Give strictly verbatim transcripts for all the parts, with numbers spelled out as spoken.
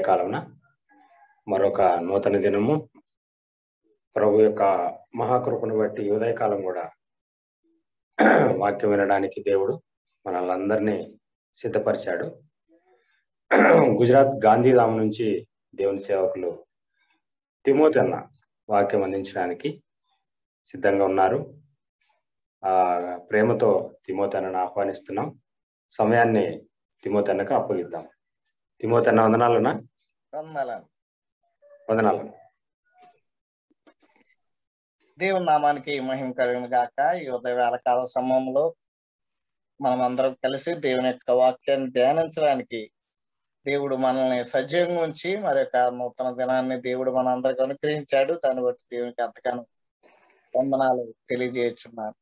ఉదయకాలమున మరొక నూతన దినము ప్రభు యొక్క మహాకృపను బట్టి ఉదయకాలం కూడా వాక్యం వినడానికి దేవుడు మనల్ని అందరినీ సిద్ధపరిచాడు. గుజరాత్ గాంధీధామ్ నుంచి దేవుని సేవకులు తిమోతి అన్న వాక్యం అందించడానికి సిద్ధంగా ఉన్నారు. ఆ ప్రేమతో తిమోతి అన్నను ఆహ్వానిస్తున్నాం. సమయాన్ని తిమోతి అన్నకు అప్పగిద్దాం. తిమోతి అన్న వందనాలనా? వందనాలు. దేవుని నామానికి మహిమ కలుగును గాక. ఈ ఉదయవేళ కాల సమయంలో మనం అందరం కలిసి దేవుని యొక్క వాక్యాన్ని ధ్యానించడానికి దేవుడు మనల్ని సజీవంగా ఉంచి మరి యొక్క నూతన దినాన్ని దేవుడు మన అందరికి అనుగ్రహించాడు. దాన్ని బట్టి దేవునికి ఎంతగానో వందనాలు తెలియజేస్తున్నాను.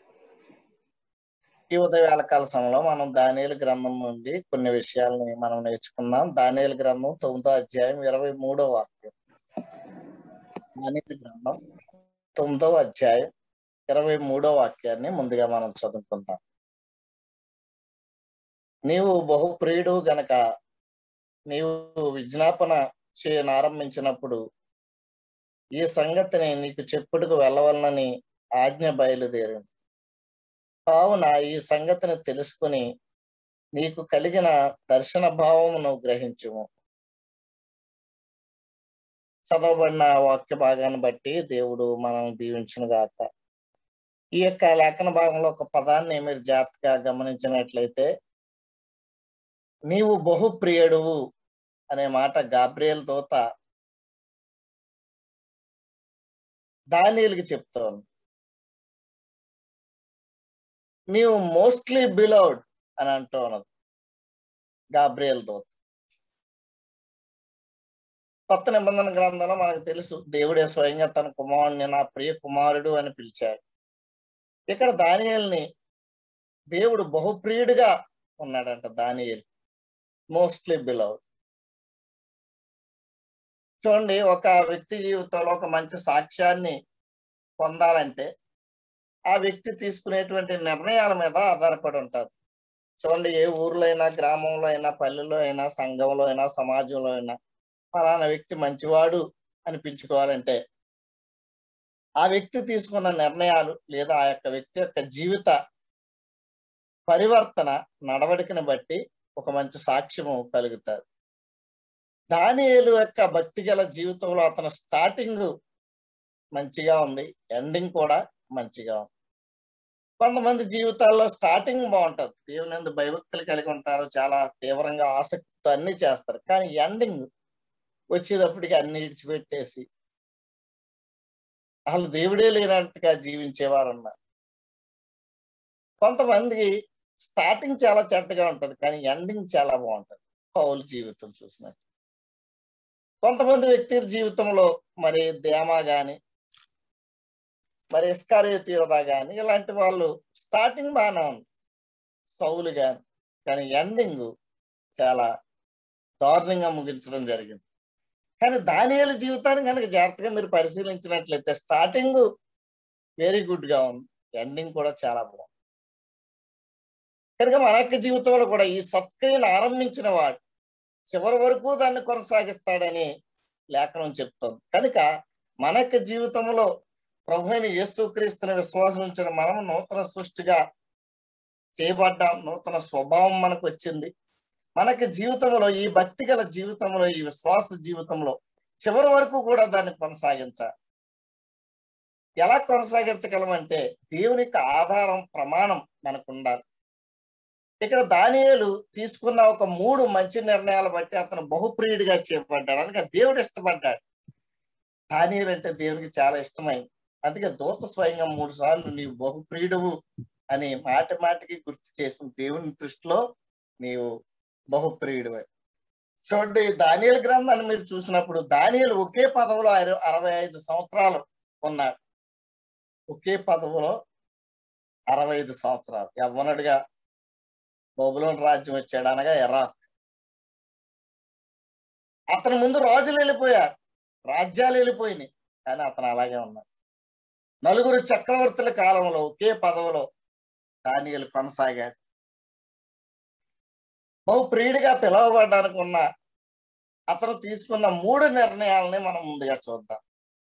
ఈ ఉదయవేళ కాల సమయంలో మనం దానియేలు గ్రంథం నుండి కొన్ని విషయాలని మనం నేర్చుకుందాం. దానియేలు గ్రంథం తొమ్మిదో అధ్యాయం ఇరవై మూడో వాక్యం. దానియేలు గ్రంథం తొమ్మిదవ అధ్యాయం ఇరవై మూడో వాక్యాన్ని ముందుగా మనం చదువుకుందాం. నీవు బహుప్రియుడు గనక నీవు విజ్ఞాపన చేయనారంభించినప్పుడు ఈ సంగతిని నీకు చెప్పుటకు వెళ్ళవలనని ఆజ్ఞ బయలుదేరింది. కావున ఈ సంగతిని తెలుసుకుని నీకు కలిగిన దర్శన భావమును గ్రహించుము. చదవబడిన వాక్య భాగాన్ని బట్టి దేవుడు మనం దీవించును గాక. ఈ యొక్క లేఖన భాగంలో ఒక పదాన్ని మీరు జాగ్రత్తగా గమనించినట్లయితే, నీవు బహుప్రియుడువు అనే మాట గాబ్రియేలు దూత దానియేలుకి చెప్తోంది. నీవు మోస్ట్లీ బిలవ్డ్ అని అంటున్నది గాబ్రియేలు దూత. కొత్త నిబంధన గ్రంథంలో మనకు తెలుసు, దేవుడే స్వయంగా తన కుమారుడిని నా ప్రియ కుమారుడు అని పిలిచాడు. ఇక్కడ దానియేలుని దేవుడు బహుప్రియుడిగా ఉన్నాడంట. దానియేలు మోస్ట్లీ బిలవ్డ్. చూడండి, ఒక వ్యక్తి జీవితంలో ఒక మంచి సాక్ష్యాన్ని పొందాలంటే ఆ వ్యక్తి తీసుకునేటువంటి నిర్ణయాల మీద ఆధారపడి ఉంటారు. చూడండి, ఏ ఊర్లో అయినా, గ్రామంలో అయినా, పల్లెలో అయినా, సంఘంలో అయినా, సమాజంలో అయినా ఫలానా వ్యక్తి మంచివాడు అనిపించుకోవాలంటే ఆ వ్యక్తి తీసుకున్న నిర్ణయాలు లేదా ఆ యొక్క వ్యక్తి యొక్క జీవిత పరివర్తన నడవడికను బట్టి ఒక మంచి సాక్ష్యము కలుగుతుంది. దానియేలు యొక్క భక్తి గల జీవితంలో అతను స్టార్టింగ్ మంచిగా ఉంది, ఎండింగ్ కూడా మంచిగా ఉంది. కొంతమంది జీవితాల్లో స్టార్టింగ్ బాగుంటుంది, దేవుని యందు భయభక్తులు కలిగి ఉంటారు, చాలా తీవ్రంగా ఆసక్తితో అన్ని చేస్తారు. కానీ ఎండింగ్ వచ్చేటప్పటికి అన్ని ఇడిచిపెట్టేసి అసలు దేవుడే లేనట్టుగా జీవించేవారు ఉన్నారు. కొంతమంది స్టార్టింగ్ చాలా చెడ్డగా ఉంటది, కానీ ఎండింగ్ చాలా బాగుంటది. పౌలు జీవితం చూసినట్టు. కొంతమంది వ్యక్తి జీవితంలో మరి దేమా గాని, మరి ఇస్కారియోతు యూదా గాని, ఇలాంటి వాళ్ళు స్టార్టింగ్ బాగానే ఉంది, సౌలు గాని, కానీ ఎండింగ్ చాలా దారుణంగా ముగించడం జరిగింది. కానీ దానియేలు జీవితాన్ని కనుక జాగ్రత్తగా మీరు పరిశీలించినట్లయితే స్టార్టింగ్ వెరీ గుడ్ గా ఉంది, ఎండింగ్ కూడా చాలా బాగుంది. కనుక మన యొక్క జీవితంలో కూడా ఈ సత్క్రియను ఆరంభించిన వాడు చివరి వరకు దాన్ని కొనసాగిస్తాడని లేఖనం చెప్తుంది. కనుక మన యొక్క జీవితంలో ప్రభువైన యేసుక్రీస్తుని విశ్వాసం ఉంచిన మనం నూతన సృష్టిగా చేయబడ్డాం. నూతన స్వభావం మనకు వచ్చింది. మనకి జీవితంలో ఈ భక్తి గల జీవితంలో, ఈ విశ్వాస జీవితంలో చివరి వరకు కూడా దాన్ని కొనసాగించాలి. ఎలా కొనసాగించగలమంటే దేవుని యొక్క ఆధారం, ప్రమాణం మనకు ఉండాలి. ఇక్కడ దానియేలు తీసుకున్న ఒక మూడు మంచి నిర్ణయాలు బట్టి అతను బహుప్రియుడిగా చేయబడ్డాడు. అందుకే దేవుడు ఇష్టపడ్డాడు. దానియేలు అంటే దేవునికి చాలా ఇష్టమైంది. అందుకే దూత స్వయంగా మూడు సార్లు నీవు బహుప్రియుడువు అని మాటి మాటికి గుర్తు చేసిన దేవుని దృష్టిలో నీవు బహుప్రియుడు. చూడండి, దానియేలు గ్రంథాన్ని మీరు చూసినప్పుడు దానియేలు ఒకే పదవిలో అరవై ఐదు సంవత్సరాలు ఉన్నాడు. ఒకే పదవిలో అరవై ఐదు సంవత్సరాలు యవ్వనుడిగా బబులోను రాజ్యం వచ్చాడు, అనగా ఇరాక్. అతని ముందు రాజులు వెళ్ళిపోయారు, రాజ్యాలు వెళ్ళిపోయినాయి, కానీ అతను అలాగే ఉన్నాడు. నలుగురు చక్రవర్తుల కాలంలో ఒకే పదవిలో దానియేలు కొనసాగాడు. బహు ప్రియుడిగా పిలువబడడానికి ఉన్న అతను తీసుకున్న మూడు నిర్ణయాలని మనం ముందుగా చూద్దాం.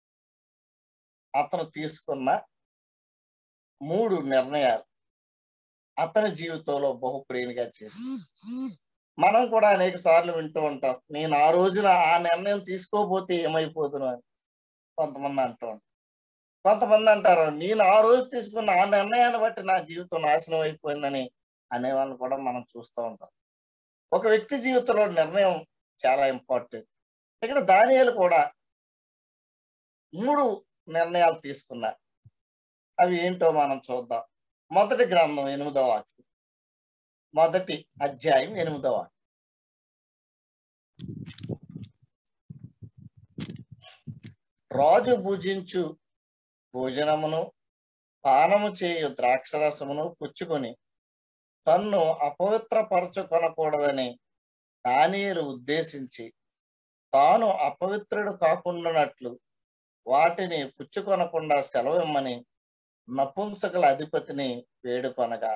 అతను తీసుకున్న మూడు నిర్ణయాలు అతని జీవితంలో బహుప్రియనిగా చేసి, మనం కూడా అనేక సార్లు వింటూ ఉంటాం, నేను ఆ రోజున ఆ నిర్ణయం తీసుకోపోతే ఏమైపోతును అని కొంతమంది అంటూ ఉంటారు. కొంతమంది అంటారు, నేను ఆ రోజు తీసుకున్న ఆ నిర్ణయాన్ని బట్టి నా జీవితం నాశనం అయిపోయిందని అనే వాళ్ళని కూడా మనం చూస్తూ ఉంటాం. ఒక వ్యక్తి జీవితంలో నిర్ణయం చాలా ఇంపార్టెంట్. ఇక్కడ దానియేలు కూడా మూడు నిర్ణయాలు తీసుకున్నారు. అవి ఏంటో మనం చూద్దాం. మొదటి గ్రంథం ఎనిమిదవ వాక్యం, మొదటి అధ్యాయం ఎనిమిదవ వాక్యం. రాజు భుజించు భోజనమును పానము చేయు ద్రాక్షరసమును పుచ్చుకొని తన్ను అపవిత్రపరచుకొనకూడదని దానియేలు ఉద్దేశించి తాను అపవిత్రుడు కాకుండానట్లు వాటిని పుచ్చుకొనకుండా సెలవిమ్మని నపుంసకుల అధిపతిని వేడుకొనగా.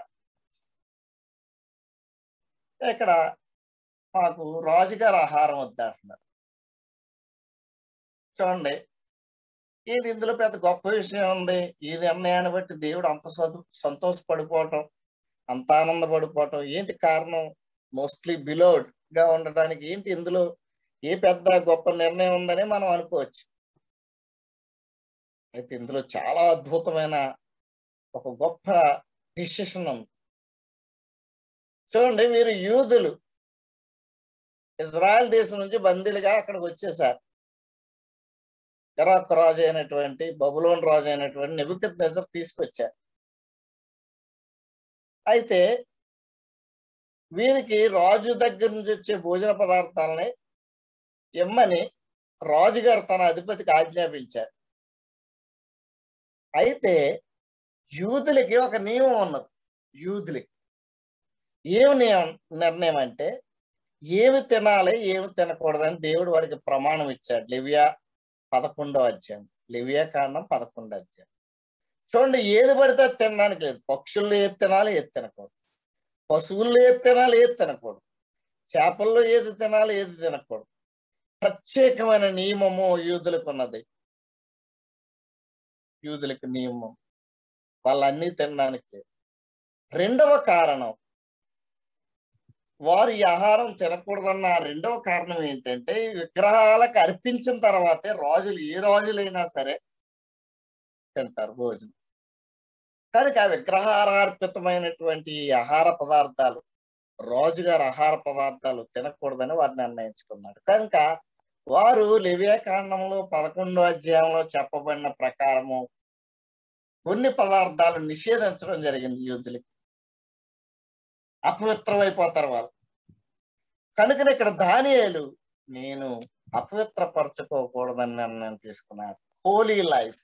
ఇక్కడ మాకు రాజుగారు ఆహారం వద్దంటున్నారు. చూడండి, ఏంటి ఇందులో పెద్ద గొప్ప విషయం ఉంది? ఈ నిర్ణయాన్ని బట్టి దేవుడు అంత సంతోషపడిపోవటం, అంత ఆనందపడిపోవటం ఏంటి కారణం? మోస్ట్లీ బిలోడ్ గా ఉండడానికి ఏంటి ఇందులో ఏ పెద్ద గొప్ప నిర్ణయం ఉందని మనం అనుకోవచ్చు. అయితే ఇందులో చాలా అద్భుతమైన ఒక గొప్ప డిసిషన్ ఉంది. చూడండి, వీరు యూదులు ఇజ్రాయెల్ దేశం నుంచి బందీలుగా అక్కడికి వచ్చేసారు. ఇరాక్ రాజు అయినటువంటి బబులోన్ రాజు అయినటువంటి నెబుకద్నెజర్ తీసుకొచ్చారు. అయితే వీరికి రాజు దగ్గర నుంచి వచ్చే భోజన పదార్థాలని ఇమ్మని రాజుగారు తన అధిపతికి ఆజ్ఞాపించారు. అయితే యూదులకి ఒక నియమం ఉన్నది. యూదులకి ఏమి నియమం నిర్ణయం అంటే ఏమి తినాలి ఏమి తినకూడదని దేవుడు వారికి ప్రమాణం ఇచ్చాడు. లెవియా పదకొండో అధ్యాయం, లెవియా కాండం పదకొండో అధ్యాయం. చూడండి, ఏది పడితే తినడానికి లేదు. పక్షుల్లో ఏది తినాలి ఏది తినకూడదు, పశువుల్లో ఏది తినాలి ఏది తినకూడదు, చేపల్లో ఏది తినాలి ఏది తినకూడదు. ప్రత్యేకమైన నియమము యూదులకు ఉన్నది. యూదులకు నియమం, వాళ్ళన్నీ తినడానికి లేదు. రెండవ కారణం, వారు ఈ ఆహారం తినకూడదన్న రెండవ కారణం ఏంటంటే విగ్రహాలకు అర్పించిన తర్వాతే రాజులు, ఏ రాజులైనా సరే తింటారు భోజనం. కనుక విగ్రహార్పితమైనటువంటి ఆహార పదార్థాలు, రాజుగారు ఆహార పదార్థాలు తినకూడదని వారు నిర్ణయించుకున్నారు. కనుక వారు లెవియా కాండంలో పదకొండో అధ్యాయంలో చెప్పబడిన ప్రకారము కొన్ని పదార్థాలు నిషేధించడం జరిగింది. యూదులకి అపవిత్రమైపోతారు వాళ్ళు. కనుక ఇక్కడ దానియేలు నేను అపవిత్రపరచుకోకూడదని నిర్ణయం తీసుకున్నాడు. హోలీ లైఫ్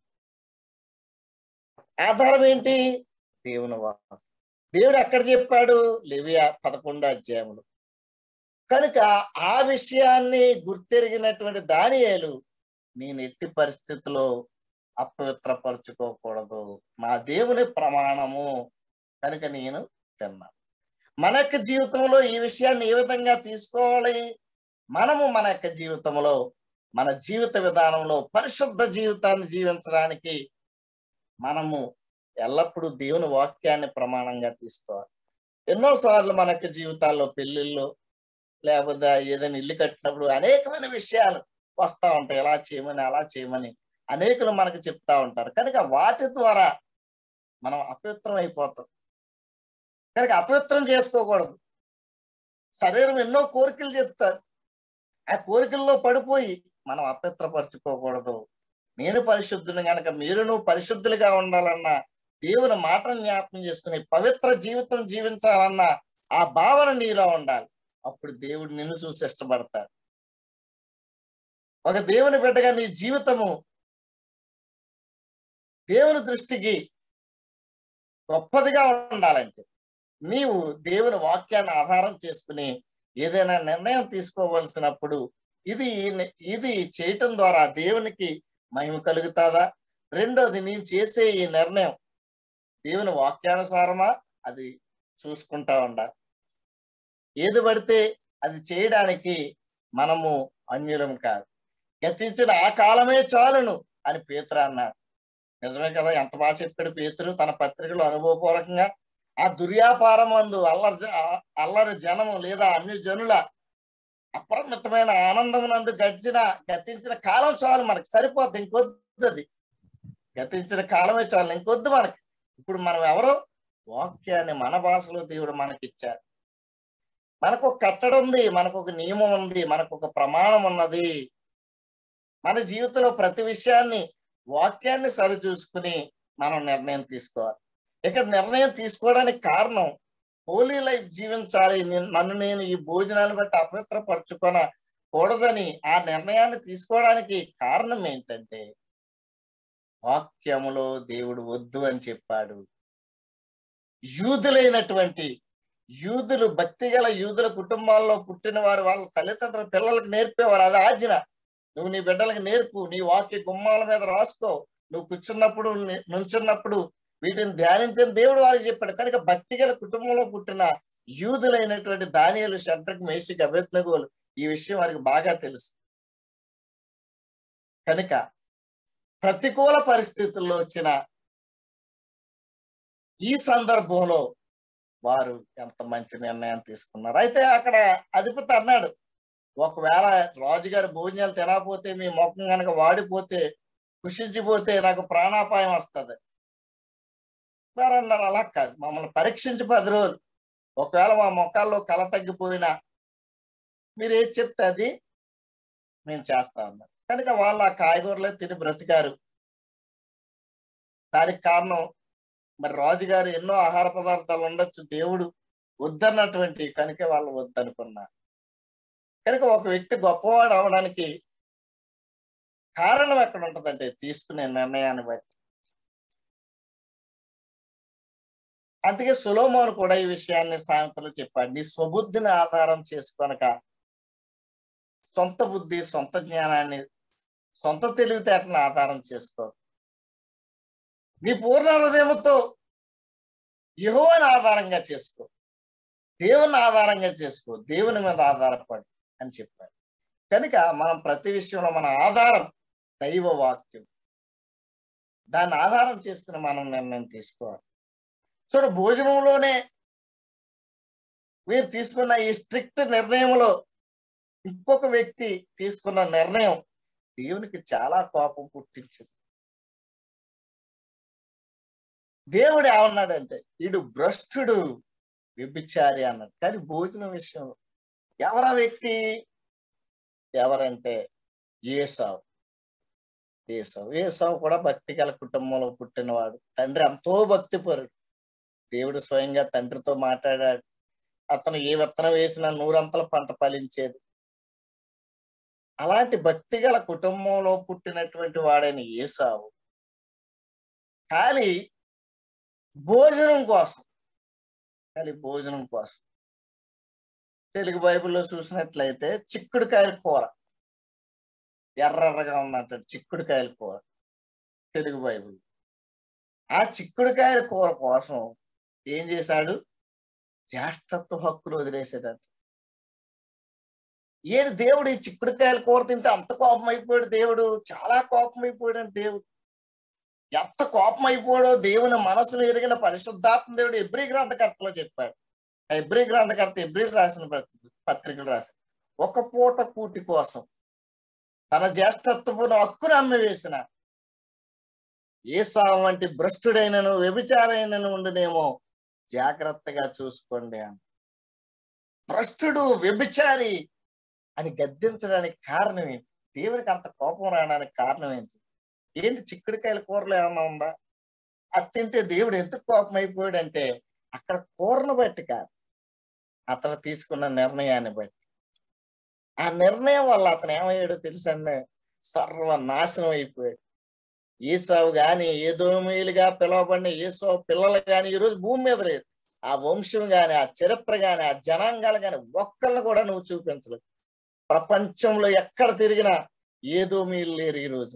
ఆధారం ఏంటి? దేవుని వాక్కు. దేవుడు ఎక్కడ చెప్పాడు? లెవియా పదకొండో అధ్యాయంలో. కనుక ఆ విషయాన్ని గుర్తెరిగినటువంటి దానియేలు నేను ఎట్టి పరిస్థితిలో అపవిత్రపరచుకోకూడదు, నా దేవుని ప్రమాణము, కనుక నేను తిన్నాను. మన యొక్క జీవితంలో ఈ విషయాన్ని ఏ విధంగా తీసుకోవాలి? మనము మన యొక్క జీవితంలో, మన జీవిత విధానంలో పరిశుద్ధ జీవితాన్ని జీవించడానికి మనము ఎల్లప్పుడూ దేవుని వాక్యాన్ని ప్రమాణంగా తీసుకోవాలి. ఎన్నోసార్లు మన యొక్క జీవితాల్లో పెళ్లిళ్ళు లేకపోతే ఏదైనా ఇల్లు కట్టినప్పుడు అనేకమైన విషయాలు వస్తూ ఉంటాయి. ఎలా చేయమని అలా చేయమని అనేకులు మనకు చెప్తా ఉంటారు. కనుక వాటి ద్వారా మనం అపవిత్రం అయిపోతాం. కనుక అపవిత్రం చేసుకోకూడదు. శరీరం ఎన్నో కోరికలు చెప్తారు, ఆ కోరికల్లో పడిపోయి మనం అపవిత్రపరచుకోకూడదు. నేను పరిశుద్ధుని కనుక మీరును పరిశుద్ధులుగా ఉండాలన్న దేవుని మాటను జ్ఞాపకం చేసుకుని పవిత్ర జీవితం జీవించాలన్న ఆ భావన నీలో ఉండాలి. అప్పుడు దేవుడు నిన్ను చూసి ఇష్టపడతాడు. ఒక దేవుని బిడ్డగా నీ జీవితము దేవుని దృష్టికి గొప్పదిగా ఉండాలంటే నీవు దేవుని వాక్యాన్ని ఆధారం చేసుకుని ఏదైనా నిర్ణయం తీసుకోవలసినప్పుడు ఇది ఇది చేయటం ద్వారా దేవునికి మహిమ కలుగుతాదా? రెండోది, నేను చేసే ఈ నిర్ణయం దేవుని వాక్యానుసారమా? అది చూసుకుంటా ఉండాలి. ఏది పడితే అది చేయడానికి మనము అన్యులం కాదు. గతించిన ఆ కాలమే చాలును అని పేతురు అన్నాడు. నిజమే కదా, ఎంత బాగా చెప్పాడు పేతురు తన పత్రికలో అనుభవపూర్వకంగా. ఆ దుర్యాపారం అందు అల్లరి అల్లరి జనము లేదా అన్య జనుల అపరిమితమైన ఆనందం నందు గడిచిన గతించిన కాలం చాలు, మనకి సరిపోద్ది, ఇంకొద్దు. అది గతించిన కాలమే చాలు, ఇంకొద్దు మనకి. ఇప్పుడు మనం ఎవరు? వాక్యాన్ని మన భాషలో దేవుడు మనకిచ్చాడు. మనకు ఒక కట్టడి ఉంది, మనకు ఒక నియమం ఉంది, మనకు ఒక ప్రమాణం ఉన్నది. మన జీవితంలో ప్రతి విషయాన్ని వాక్యాన్ని సరిచూసుకుని మనం నిర్ణయం తీసుకోవాలి. ఇక్కడ నిర్ణయం తీసుకోవడానికి కారణం హోలీ లైఫ్ జీవించాలి, నన్ను నేను ఈ భోజనాన్ని బట్టి అపవిత్రపరచుకోనకూడదని ఆ నిర్ణయాన్ని తీసుకోవడానికి కారణం ఏంటంటే వాక్యములో దేవుడు వద్దు అని చెప్పాడు. యూదులైనటువంటి యూదులు, భక్తి గల యూదుల కుటుంబాల్లో పుట్టిన వారు వాళ్ళ తల్లిదండ్రుల పిల్లలకు నేర్పేవారు. అది ఆజ్ఞ. నువ్వు నీ బిడ్డలకు నేర్పు, నీ వాక్య గుమ్మాల మీద రాసుకో, నువ్వు కూర్చున్నప్పుడు నుంచున్నప్పుడు వీటిని ధ్యానించిన దేవుడు వారికి చెప్పాడు. కనుక భక్తి గల కుటుంబంలో పుట్టిన యూదులైనటువంటి దానియేలు, షడ్రక్, మేషక్, అబేద్నెగోలు ఈ విషయం వారికి బాగా తెలుసు. కనుక ప్రతికూల పరిస్థితుల్లో వచ్చిన ఈ సందర్భంలో వారు ఎంత మంచి నిర్ణయం తీసుకున్నారు. అయితే అక్కడ అధిపతి అన్నాడు, ఒకవేళ రాజుగారి భోజనాలు తినకపోతే, మీ ముఖం కనుక వాడిపోతే, కుషించిపోతే నాకు ప్రాణాపాయం వస్తుంది. వారు అన్నారు, అలా కాదు, మమ్మల్ని పరీక్షించి పది రోజులు, ఒకవేళ మా మొక్కల్లో కళ తగ్గిపోయినా మీరు ఏది చెప్తే అది మేము చేస్తా ఉన్నారు. కనుక వాళ్ళు ఆ కాయగూరలే తిని బ్రతికారు. దానికి కారణం మరి రాజుగారు ఎన్నో ఆహార పదార్థాలు ఉండొచ్చు, దేవుడు వద్దన్నటువంటి కనుక వాళ్ళు వద్దనుకున్నారు. కనుక ఒక వ్యక్తి గొప్పవాడు అవడానికి కారణం ఎక్కడ ఉంటుందంటే తీసుకునే నిర్ణయాన్ని బట్టి. అందుకే సొలొమోను కూడా ఈ విషయాన్ని సామెతలో చెప్పాడు, నీ స్వబుద్ధిని ఆధారం చేసుకొనక సొంత బుద్ధి, సొంత జ్ఞానాన్ని, సొంత తెలివితేటను ఆధారం చేసుకో. నీ పూర్ణ హృదయంతో యెహోవాను ఆధారంగా చేసుకో, దేవుని ఆధారంగా చేసుకో, దేవుని మీద ఆధారపడు అని చెప్పాడు. కనుక మనం ప్రతి విషయంలో మన ఆధారం దైవ వాక్యం. దాన్ని ఆధారం చేసుకుని మనం నిర్ణయం తీసుకోవాలి. చూడ, భోజనంలోనే వీరు తీసుకున్న ఈ స్ట్రిక్ట్ నిర్ణయంలో ఇంకొక వ్యక్తి తీసుకున్న నిర్ణయం దేవునికి చాలా కోపం పుట్టించింది. దేవుడు ఏమన్నాడంటే, వీడు భ్రష్టుడు, వ్యభిచారి అన్నాడు. కానీ భోజనం విషయంలో ఎవరా వ్యక్తి? ఎవరంటే ఏసావు. ఏసావు ఏసావు కూడా భక్తి గల కుటుంబంలో పుట్టినవాడు. తండ్రి ఎంతో భక్తిపరుడు. దేవుడు స్వయంగా తండ్రితో మాట్లాడాడు. అతను ఏ విత్తనం వేసినా నూరంతల పంట ఫలించేది. అలాంటి భక్తి గల కుటుంబంలో పుట్టినటువంటి వాడైన ఏసావు ఖాళీ భోజనం కోసం ఖాళీ భోజనం కోసం తెలుగు బైబిల్లో చూసినట్లయితే చిక్కుడుకాయల కూర, ఎర్రగా ఉన్నట్టు చిక్కుడుకాయల కూర తెలుగు బైబిల్. ఆ చిక్కుడుకాయల కూర కోసం ఏం చేశాడు? జ్యేష్ఠత్వ హక్కులు వదిలేసాడంట. ఏడు దేవుడు ఈ చిక్కుడుకాయల కూర తింటే అంత కోపం అయిపోయాడు. దేవుడు చాలా కోపం అయిపోయాడు. దేవుడు ఎంత కోపం అయిపోయాడో దేవుని మనసును ఎరిగిన పరిశుద్ధాత్మ దేవుడు ఎబ్రీ గ్రంథకర్తలో చెప్పాడు. ఎబ్రీ గ్రంథకర్త ఎబ్రీ రాసిన పత్రికలు రాశాడు, ఒక పూట కూటి కోసం తన జ్యేష్ఠత్వపును హక్కును అమ్మివేసిన ఏసావు వంటి భ్రష్టుడైనను వ్యభిచారైనను ఉండునేమో, జాగ్రత్తగా చూసుకోండి అని. భ్రష్టుడు, వ్యభిచారి అని గద్దించడానికి కారణం ఏంటి? దేవునికి అంత కోపం రావడానికి కారణం ఏంటి? ఏంటి చిక్కుడుకాయల కూరలో ఏమన్నా ఉందా? అది తింటే దేవుడు ఎందుకు కోపం అయిపోయాడంటే అక్కడ కూరను బట్టి కాదు, అతను తీసుకున్న నిర్ణయాన్ని బట్టి. ఆ నిర్ణయం వల్ల అతను ఏమయ్యాడో తెలుసండి, సర్వనాశనం అయిపోయాడు. ఏసావు గాని, ఏదోమీయులుగా పిలువబడిన ఏసావు పిల్లలు గాని ఈరోజు భూమి మీద లేదు. ఆ వంశం గాని, ఆ చరిత్ర గాని, ఆ జనాంగాలు గాని ఒక్కళ్ళని కూడా నువ్వు చూపించలేదు. ప్రపంచంలో ఎక్కడ తిరిగినా ఏదోమీయులు లేరు. ఈ రోజు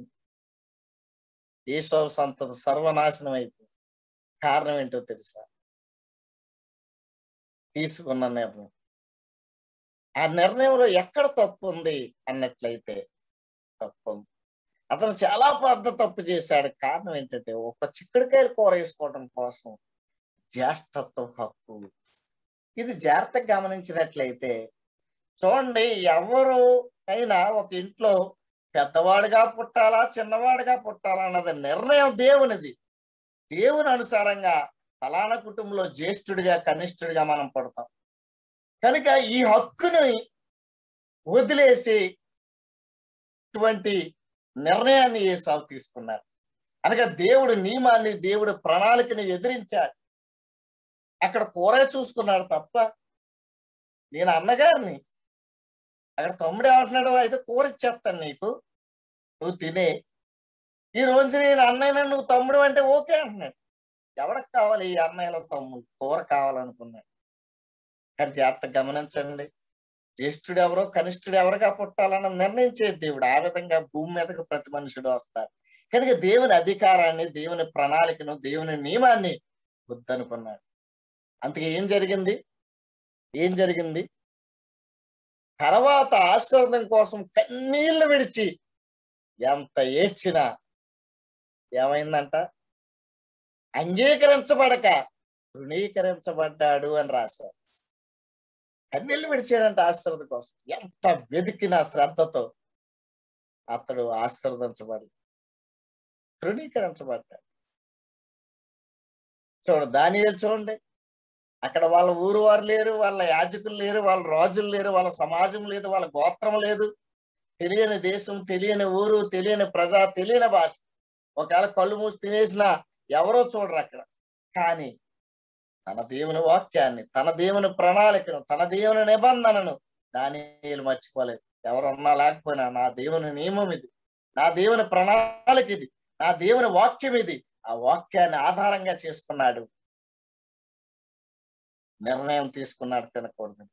ఏసావు సంతతి సర్వనాశనం అయిపోయింది. కారణం ఏంటో తెలుసా? తీసుకున్న నిర్ణయం. ఆ నిర్ణయంలో ఎక్కడ తప్పు ఉంది అన్నట్లయితే తప్పు ఉంది. అతను చాలా పెద్ద తప్పు చేశాడు. కారణం ఏంటంటే ఒక చిక్కుడుకాయలు కూర వేసుకోవడం కోసం జ్యేష్ఠత్వ హక్కు. ఇది జాగ్రత్తగా గమనించినట్లయితే చూడండి, ఎవరు అయినా ఒక ఇంట్లో పెద్దవాడిగా పుట్టాలా చిన్నవాడిగా పుట్టాలా అన్నది నిర్ణయం దేవునిది. దేవుని అనుసారంగా ఫలానా కుటుంబంలో జ్యేష్ఠుడిగా కనిష్ఠుడిగా మనం పుడతాం కనుక ఈ హక్కుని వదిలేసి ఇటువంటి నిర్ణయాన్ని యేసు తీసుకున్నారు. అనగా దేవుడు నియమాన్ని దేవుడు ప్రణాళికని ఎదిరించాడు. అక్కడ కూర చూసుకున్నాడు తప్ప నేను అన్నగారిని అక్కడ తమ్ముడు ఏమంటున్నాడు, అయితే కూర ఇచ్చేస్తాను నీకు, నువ్వు తినే. ఈ రోజు నేను అన్నయ్య నువ్వు తమ్ముడు అంటే ఓకే అంటున్నాడు. ఎవరికి కావాలి ఈ అన్నయ్యలో తమ్ముడు? కూర కావాలనుకున్నాడు. కానీ జాగ్రత్త గమనించండి, జ్యేష్ఠుడు ఎవరో కనిష్ఠుడు ఎవరుగా పుట్టాలన్న నిర్ణయించే దేవుడు. ఆ విధంగా భూమి మీదకు ప్రతి మనుషుడు వస్తాడు. కనుక దేవుని అధికారాన్ని, దేవుని ప్రణాళికను, దేవుని నియమాన్ని వద్దనుకున్నాడు. అందుకే ఏం జరిగింది ఏం జరిగింది తర్వాత ఆశీర్వాదం కోసం కన్నీళ్లు విడిచి ఎంత ఏడ్చినా ఏమైందంట, అంగీకరించబడక తృణీకరించబడ్డాడు అని రాశారు. కన్నీళ్లు విడిచాడంట ఆశీర్వాదం కోసం. ఎంత వెతికిన శ్రద్ధతో అతడు ఆశీర్వదించబడి తృణీకరించబడ్డాడు. చూడు దానియేలు చూడండి, అక్కడ వాళ్ళ ఊరు వారు లేరు, వాళ్ళ యాజకులు లేరు, వాళ్ళ రాజులు లేరు, వాళ్ళ సమాజం లేదు, వాళ్ళ గోత్రం లేదు, తెలియని దేశం, తెలియని ఊరు, తెలియని ప్రజ, తెలియని భాష. ఒకవేళ కళ్ళు మూసి తినేసినా ఎవరో చూడరు అక్కడ. కానీ తన దేవుని వాక్యాన్ని, తన దేవుని ప్రణాళికను, తన దేవుని నిబంధనను దానియేలు మర్చిపోలేదు. ఎవరున్నా లేకపోయినా నా దేవుని నియమం ఇది, నా దేవుని ప్రణాళిక ఇది, నా దేవుని వాక్యం ఇది. ఆ వాక్యాన్ని ఆధారంగా చేసుకున్నాడు, నిర్ణయం తీసుకున్నాడు తినకూడదు.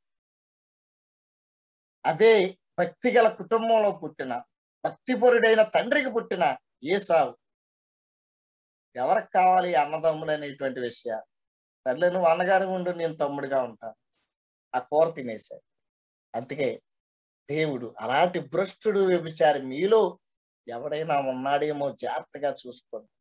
అదే భక్తి గల కుటుంబంలో పుట్టిన, భక్తిపరుడైన తండ్రికి పుట్టిన ఏసావు. ఎవరికి కావాలి అన్నదమ్ములు అనేటువంటి విషయాలు? సర్లే నువ్వు అన్నగారి ఉండు, నేను తమ్ముడిగా ఉంటాను. ఆ కూర తినేశాడు. అందుకే దేవుడు అలాంటి భ్రష్టుడు వ్యభిచారి మీలో ఎవడైనా ఉన్నాడేమో జాగ్రత్తగా చూసుకోండి.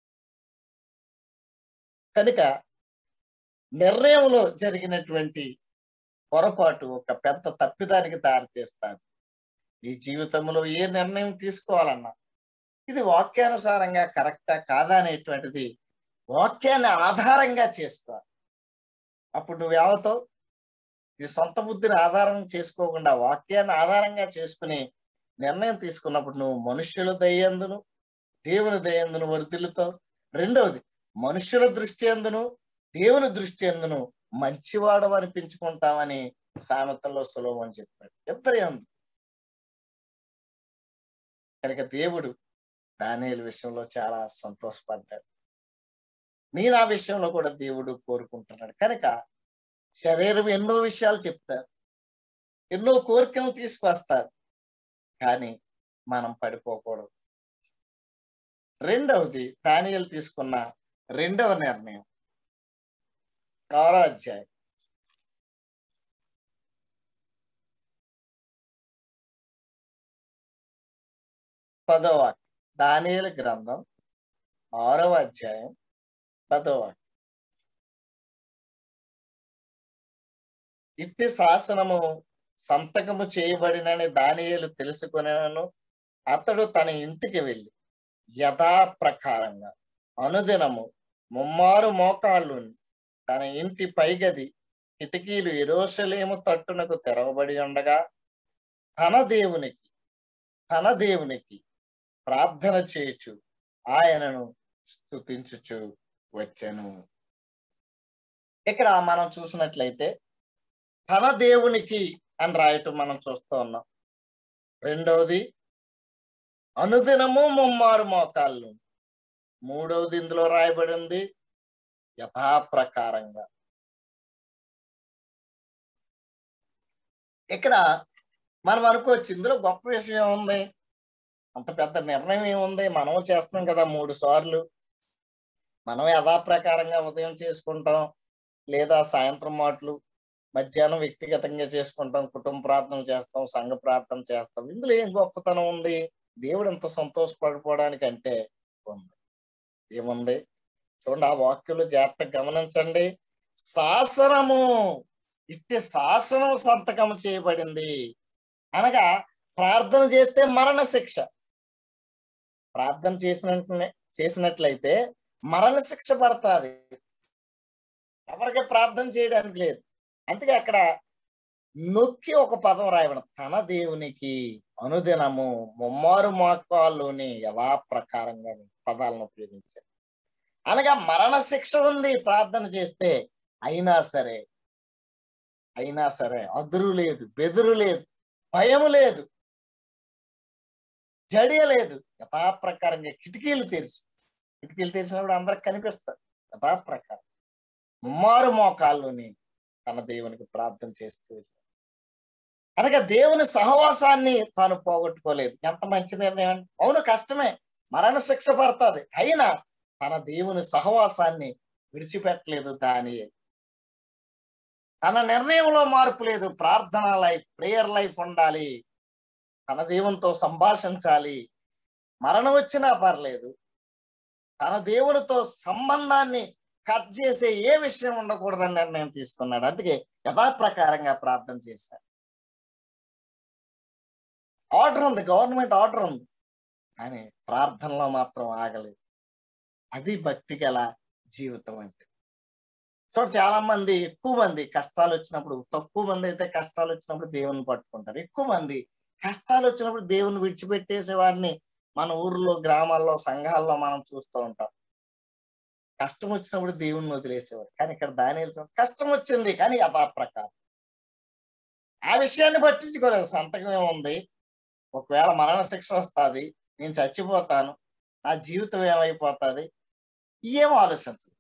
కనుక నిర్ణయంలో జరిగినటువంటి పొరపాటు ఒక పెద్ద తప్పిదానికి దారితీస్తుంది. ఈ జీవితంలో ఏ నిర్ణయం తీసుకోవాలన్నా ఇది వాక్యానుసారంగా కరెక్టా కాదా అనేటువంటిది వాక్యాన్ని ఆధారంగా చేసుకోవాలి. అప్పుడు నువ్వేమవుతావు? ఈ సొంత బుద్ధిని ఆధారం చేసుకోకుండా వాక్యాన్ని ఆధారంగా చేసుకుని నిర్ణయం తీసుకున్నప్పుడు నువ్వు మనుష్యుల దయందును దేవుని దయందును వర్ధిల్లుతావు. రెండవది, మనుషుల దృష్టి అందును దేవుని దృష్టి అందును మంచివాడు అనిపించుకుంటామని సామెతల్లో సులభం చెప్పాడు. ఇద్దరే ఉంది. కనుక దేవుడు దానియేలు విషయంలో చాలా సంతోషపడ్డాడు. నేను ఆ విషయంలో కూడా దేవుడు కోరుకుంటున్నాడు. కనుక శరీరం ఎన్నో విషయాలు చెప్తారు, ఎన్నో కోరికలను తీసుకొస్తారు, కానీ మనం పడిపోకూడదు. రెండవది, దానియేలు తీసుకున్న రెండవ నిర్ణయం ఆరో అధ్యాయం పదో వాక్యం. దానియేలు గ్రంథం ఆరవ అధ్యాయం పదో వాక్యం. ఇట్టి శాసనము సంతకము చేయబడినని దానియేలు తెలుసుకునేను. అతడు తన ఇంటికి వెళ్ళి యథా ప్రకారంగా అనుదినము ముమ్మారు మోకాళ్ళు తన ఇంటి పైగది కిటికీలు యెరూషలేము తట్టునకు తెరవబడి ఉండగా తన దేవునికి తన దేవునికి ప్రార్థన చేయొచ్చు ఆయనను స్తుతించుచు వచ్చెను. ఇక్కడ మనం చూసినట్లయితే తన దేవునికి అని రాయటం మనం చూస్తూ ఉన్నాం. రెండవది అనుదినము ముమ్మారు మోకాళ్ళు. మూడవది ఇందులో రాయబడి ఉంది యథాప్రకారంగా. ఇక్కడ మనం అనుకోవచ్చు ఇందులో గొప్ప విషయం ఏముంది, అంత పెద్ద నిర్ణయం ఏముంది, మనం చేస్తున్నాం కదా మూడు సార్లు, మనం యథాప్రకారంగా ఉదయం చేసుకుంటాం లేదా సాయంత్రం మాటలు మధ్యాహ్నం వ్యక్తిగతంగా చేసుకుంటాం, కుటుంబ ప్రార్థన చేస్తాం, సంఘ ప్రార్థన చేస్తాం. ఇందులో ఏం గొప్పతనం ఉంది? దేవుడు ఎంత సంతోషపడిపోవడానికి అంటే ఉంది. ఏముంది చూడండి, ఆ వాక్యంలో జాగ్రత్తగా గమనించండి. శాసనము, ఇట్టి శాసనం సంతకం చేయబడింది అనగా ప్రార్థన చేస్తే మరణ శిక్ష. ప్రార్థన చేసిన చేసినట్లయితే మరణ శిక్ష పడుతుంది. ఎవరికి ప్రార్థన చేయడానికి లేదు. అందుకే అక్కడ నొక్కి ఒక పదం రాయబడి, తన దేవునికి అనుదినము ముమ్మారు మోకాల్లోని యథాప్రకారంగా పదాలను ఉపయోగించారు. అనగా మరణ శిక్ష ఉంది ప్రార్థన చేస్తే. అయినా సరే అయినా సరే అదురు లేదు, బెదురు లేదు, భయము లేదు, జడియ లేదు. యథాప్రకారంగా కిటికీలు తెరిచి, కిటికీలు తెరిచినప్పుడు అందరికి కనిపిస్తారు. యథాప్రకారం ముమ్మారు మోకాల్లోని తన దేవునికి ప్రార్థన చేస్తూ అనగా దేవుని సహవాసాన్ని తాను పోగొట్టుకోలేదు. ఎంత మంచి నిర్ణయం! అవును, కష్టమే, మరణ శిక్ష పడుతుంది. అయినా తన దేవుని సహవాసాన్ని విడిచిపెట్టలేదు. దాని తన నిర్ణయంలో మార్పు లేదు. ప్రార్థన లైఫ్, ప్రేయర్ లైఫ్ ఉండాలి. తన దేవునితో సంభాషించాలి. మరణం వచ్చినా పర్లేదు, తన దేవునితో సంబంధాన్ని కట్ చేసే ఏ విషయం ఉండకూడదని నిర్ణయం తీసుకున్నాడు. అందుకే యథాప్రకారంగా ప్రార్థన చేశాడు. ఆర్డర్ ఉంది, గవర్నమెంట్ ఆర్డర్ ఉంది, కానీ ప్రార్థనలో మాత్రం ఆగలేదు. అది భక్తి గల జీవితం అంటే. సో చాలా మంది, ఎక్కువ మంది కష్టాలు వచ్చినప్పుడు, తక్కువ మంది అయితే కష్టాలు వచ్చినప్పుడు దేవుని పట్టుకుంటారు. ఎక్కువ మంది కష్టాలు వచ్చినప్పుడు దేవుని విడిచిపెట్టేసే వారిని మన ఊర్లో, గ్రామాల్లో, సంఘాల్లో మనం చూస్తూ ఉంటాం. కష్టం వచ్చినప్పుడు దేవుణ్ణి వదిలేసేవాడు. కానీ ఇక్కడ దానియేలు కష్టం వచ్చింది కానీ యథాప్రకారం ఆ విషయాన్ని పట్టించుకోలేదు. సంతకం ఏముంది, ఒకవేళ మరణ శిక్ష వస్తుంది, నేను చచ్చిపోతాను, నా జీవితం ఏమైపోతుంది, ఏం ఆలోచించదు.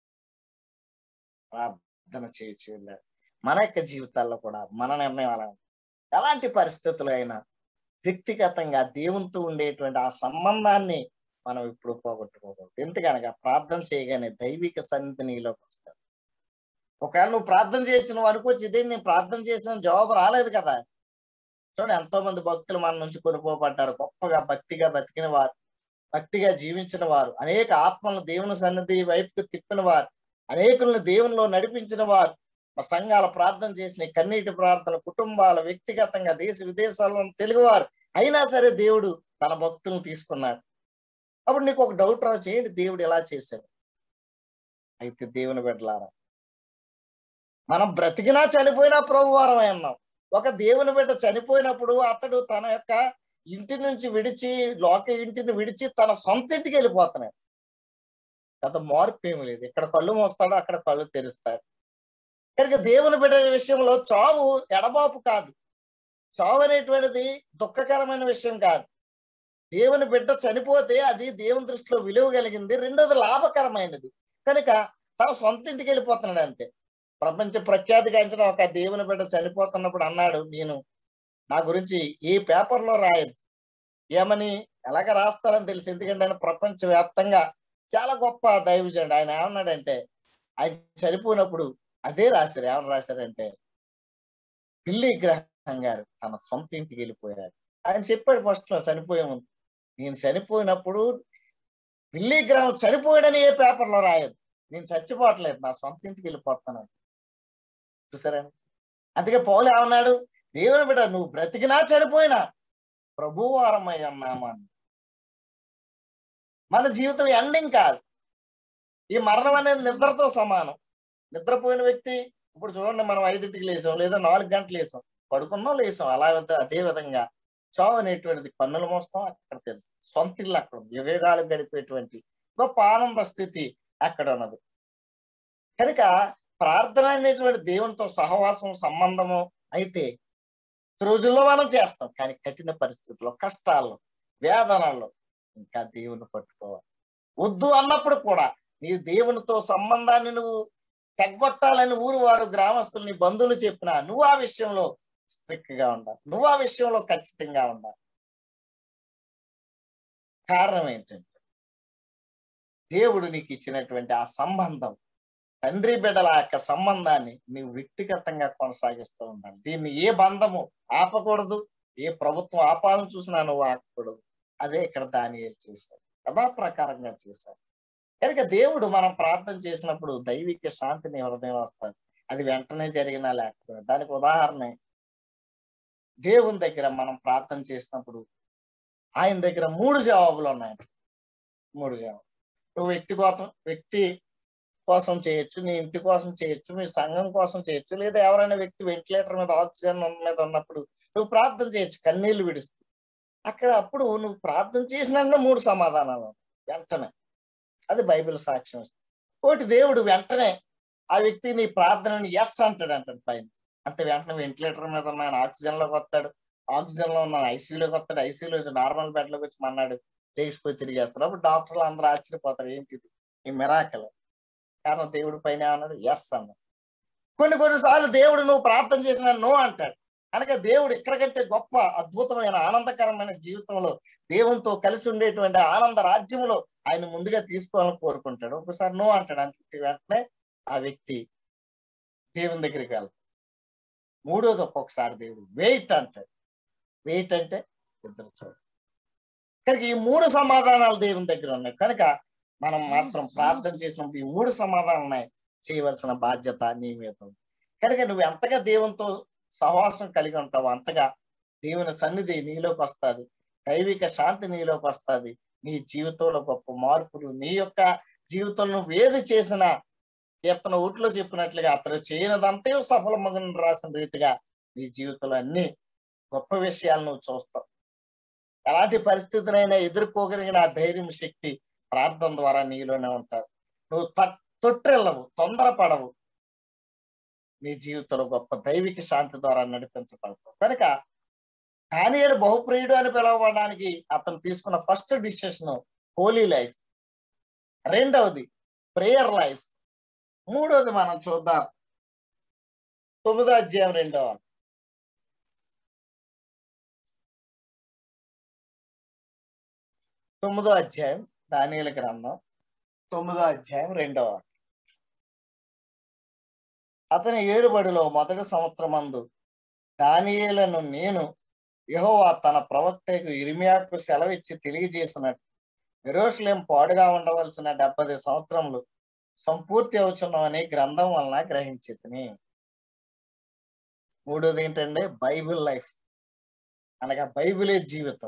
ప్రార్థన చేయొచ్చు వెళ్ళాడు. మన యొక్క జీవితాల్లో కూడా మన నిర్ణయం అలా ఎలాంటి పరిస్థితులు అయినా వ్యక్తిగతంగా దేవునితో ఉండేటువంటి ఆ సంబంధాన్ని మనం ఇప్పుడు పోగొట్టుకోకూడదు. ఎందుకనగా ప్రార్థన చేయగానే దైవిక సన్నిధి నీలోకి వస్తుంది. ఒకవేళ నువ్వు ప్రార్థన చేయొచ్చు, నువ్వు అనుకోవచ్చు ఇదే నేను ప్రార్థన చేసిన జవాబు రాలేదు కదా. చూడండి, ఎంతో మంది భక్తులు మన నుంచి కొనుక్కోబడ్డారు. గొప్పగా భక్తిగా బతికిన వారు, భక్తిగా జీవించిన వారు, అనేక ఆత్మలను దేవుని సన్నిధి వైపుకు తిప్పిన వారు, అనేకులను దేవునిలో నడిపించిన వారు, మా సంఘాల ప్రార్థన చేసిన కన్నీటి ప్రార్థన, కుటుంబాల, వ్యక్తిగతంగా దేశ విదేశాల్లో తెలుగువారు. అయినా సరే దేవుడు తన భక్తులను తీసుకున్నాడు. అప్పుడు నీకు ఒక డౌట్ రా, చేయండి దేవుడు ఎలా చేశాడు? అయితే దేవుని బిడ్డలారా, మనం బ్రతికినా చనిపోయినా ప్రభువారమై ఉన్నాం. ఒక దేవుని బిడ్డ చనిపోయినప్పుడు అతడు తన యొక్క ఇంటి నుంచి విడిచి, లోక ఇంటిని విడిచి తన సొంత ఇంటికి వెళ్ళిపోతున్నాడు. గత మార్పు ఏమి లేదు. ఇక్కడ కళ్ళు మోస్తాడు, అక్కడ కళ్ళు తెరుస్తాడు. కనుక దేవుని బిడ్డ విషయంలో చావు ఎడబాపు కాదు. చావు అనేటువంటిది దుఃఖకరమైన విషయం కాదు. దేవుని బిడ్డ చనిపోతే అది దేవుని దృష్టిలో విలువ కలిగింది. రెండోది లాభకరమైనది. కనుక తన సొంత ఇంటికి వెళ్ళిపోతున్నాడు అంతే. ప్రపంచ ప్రఖ్యాతిగాంచిన ఒక దేవుని బిడ్డ చనిపోతున్నప్పుడు అన్నాడు, నేను నా గురించి ఏ పేపర్లో రాయొద్దు. ఏమని ఎలాగ రాస్తారని తెలుసు, ఎందుకంటే ఆయన ప్రపంచ వ్యాప్తంగా చాలా గొప్ప దైవజనుడు. ఆయన ఏమన్నాడంటే, ఆయన చనిపోయినప్పుడు అదే రాశారు. ఏమని రాశారంటే, బిల్లీ గ్రహం గారు తన సొంత ఇంటికి వెళ్ళిపోయాడు. ఆయన చెప్పాడు ఫస్ట్ లో చనిపోయే ముందు, నేను చనిపోయినప్పుడు బిల్లీ గ్రహం చనిపోయాడని ఏ పేపర్లో రాయొద్దు, నేను చచ్చిపోవట్లేదు, నా సొంత ఇంటికి వెళ్ళిపోతున్నాను. చూసారండి. అందుకే పౌలు ఏమన్నాడు, దేవుని బిడ్డ నువ్వు బ్రతికినా చనిపోయినా ప్రభువారమై ఉన్నామని. మన జీవితం ఎండింగ్ కాదు. ఈ మరణం అనేది నిద్రతో సమానం. నిద్రపోయిన వ్యక్తి, ఇప్పుడు చూడండి, మనం ఐదింటికి లేసాం లేదా నాలుగు గంటలు లేసాం, పడుకున్నాం లేసాం. అలా అదే విధంగా చావు అనేటువంటిది కన్నులు మోస్తాం, అక్కడ తెలుసు. సొంత ఇల్లు అక్కడ ఉంది. యుగగాలు గడిపేటువంటి గొప్ప ఆనంద స్థితి అక్కడ ఉన్నది. కనుక ప్రార్థన అనేటువంటి దేవునితో సహవాసం, సంబంధము అయితే రోజుల్లో మనం చేస్తాం. కానీ కఠిన పరిస్థితుల్లో, కష్టాల్లో, వేదనల్లో ఇంకా దేవుని పట్టుకోవాలి. వద్దు అన్నప్పుడు కూడా నీ దేవునితో సంబంధాన్ని నువ్వు తెగ్గొట్టాలని ఊరు వారు, గ్రామస్తుల్ని, బంధువులు చెప్పినా నువ్వు ఆ విషయంలో స్ట్రిక్ట్ గా ఉండాలి. నువ్వు ఆ విషయంలో ఖచ్చితంగా ఉండాలి. కారణం ఏంటంటే దేవుడు నీకు ఇచ్చినటువంటి ఆ సంబంధం తండ్రి బిడ్డల యొక్క సంబంధాన్ని నీవు వ్యక్తిగతంగా కొనసాగిస్తూ ఉండాలి. దీన్ని ఏ బంధము ఆపకూడదు, ఏ ప్రభుత్వం ఆపాలని చూసినా నువ్వు ఆపకూడదు. అదే ఇక్కడ దానియేలు చేశాడు, యథా ప్రకారంగా చేశాడు. కనుక దేవుడు మనం ప్రార్థన చేసినప్పుడు దైవిక శాంతిని హృదయం వస్తుంది. అది వెంటనే జరిగినా లేకపోయినా. దానికి ఉదాహరణ దేవుని దగ్గర మనం ప్రార్థన చేసినప్పుడు ఆయన దగ్గర మూడు జవాబులు ఉన్నాయి. మూడు జవాబులు నువ్వు వ్యక్తి కోసం వ్యక్తి కోసం చేయొచ్చు, నీ ఇంటి కోసం చేయొచ్చు, మీ సంఘం కోసం చేయొచ్చు, లేదా ఎవరైనా వ్యక్తి వెంటిలేటర్ మీద ఆక్సిజన్ మీద ఉన్నప్పుడు నువ్వు ప్రార్థన చేయొచ్చు కన్నీళ్లు విడుస్తూ. అక్కడ అప్పుడు నువ్వు ప్రార్థన చేసిన మూడు సమాధానాలు వెంటనే. అది బైబిల్ సాక్ష్యం ఇస్తుంది. ఒకటి, దేవుడు వెంటనే ఆ వ్యక్తి నీ ప్రార్థనని ఎస్ అంటాడు అంటాడు పైన. అంతే, వెంటనే వెంటిలేటర్ మీద ఉన్నాను ఆక్సిజన్ లోకి వస్తాడు, ఆక్సిజన్ లో ఉన్నాను ఐసీయూలోకి వస్తాడు, ఐసీయూలో నార్మల్ బెడ్ లోకి వచ్చి మన్నాడు లేచిపోయి తిరిగేస్తాడు. అప్పుడు డాక్టర్లు అందరూ ఆశ్చర్యపోతారు, ఏంటిది ఈ మిరాకిల్. కారణం దేవుడి పైన అన్నాడు, ఎస్ అన్నాడు. కొన్ని కొన్నిసార్లు దేవుడు నువ్వు ప్రార్థన చేసిన నో అంటాడు. అనగా దేవుడు ఎక్కడికంటే గొప్ప అద్భుతమైన ఆనందకరమైన జీవితంలో దేవునితో కలిసి ఉండేటువంటి ఆనంద రాజ్యంలో ఆయన ముందుగా తీసుకోవాలని కోరుకుంటాడు. ఒకసారి నో అంటాడు, అంతే వెంటనే ఆ వ్యక్తి దేవుని దగ్గరికి వెళ్తాడు. మూడోది, ఒక్కొక్కసారి దేవుడు వెయిట్ అంటాడు. వెయిట్ అంటే ఇద్దరు చూడు. కనుక ఈ మూడు సమాధానాలు దేవుని దగ్గర ఉన్నాయి. కనుక మనం మాత్రం ప్రార్థన చేసినప్పుడు ఈ మూడు సమాధానాలు ఉన్నాయి, చేయవలసిన బాధ్యత నీ మీద ఉంది. కనుక నువ్వు ఎంతగా దేవునితో సహవాసం కలిగి ఉంటావు అంతగా దేవుని సన్నిధి నీలోకి వస్తుంది, దైవిక శాంతి నీలోకి వస్తుంది, నీ జీవితంలో గొప్ప మార్పులు, నీ యొక్క జీవితంలో ఏది చేసినా కీర్తన ఊట్లో చెప్పినట్లుగా అతను చేయనిదంతే సఫలమగని రాసిన రీతిగా నీ జీవితంలో అన్ని గొప్ప విషయాలు నువ్వు చూస్తావు. ఎలాంటి పరిస్థితులైనా ఎదుర్కోగలిగిన ఆ ధైర్యం శక్తి ప్రార్థన ద్వారా నీలోనే ఉంటారు. నువ్వు తొట్టిల్లవు, తొందరపడవు, నీ జీవితంలో గొప్ప దైవిక శాంతి ద్వారా నడిపించబడతావు. కనుక దానియేలు బహుప్రియుడు అని పిలవడానికి అతను తీసుకున్న ఫస్ట్ డిసిషన్ హోలీ లైఫ్, రెండవది ప్రేయర్ లైఫ్, మూడవది మనం చూద్దాం తొమ్మిదో అధ్యాయం రెండవ తొమ్మిదో అధ్యాయం దానియేలు గ్రంథం తొమ్మిదో అధ్యాయం రెండవ అతని ఏలుబడిలో మొదటి సంవత్సరమందు దానియేలును నేను యెహోవా తన ప్రవక్తకు ఇర్మియాకు సెలవిచ్చి తెలియజేసినట్టు యెరూషలేము పాడుగా ఉండవలసిన డెబ్బై సంవత్సరములు సంపూర్తి అవుచున్నామని గ్రంథం వలన గ్రహించితిని. మూడోది ఏంటంటే బైబిల్ లైఫ్, అనగా బైబిలే జీవితం.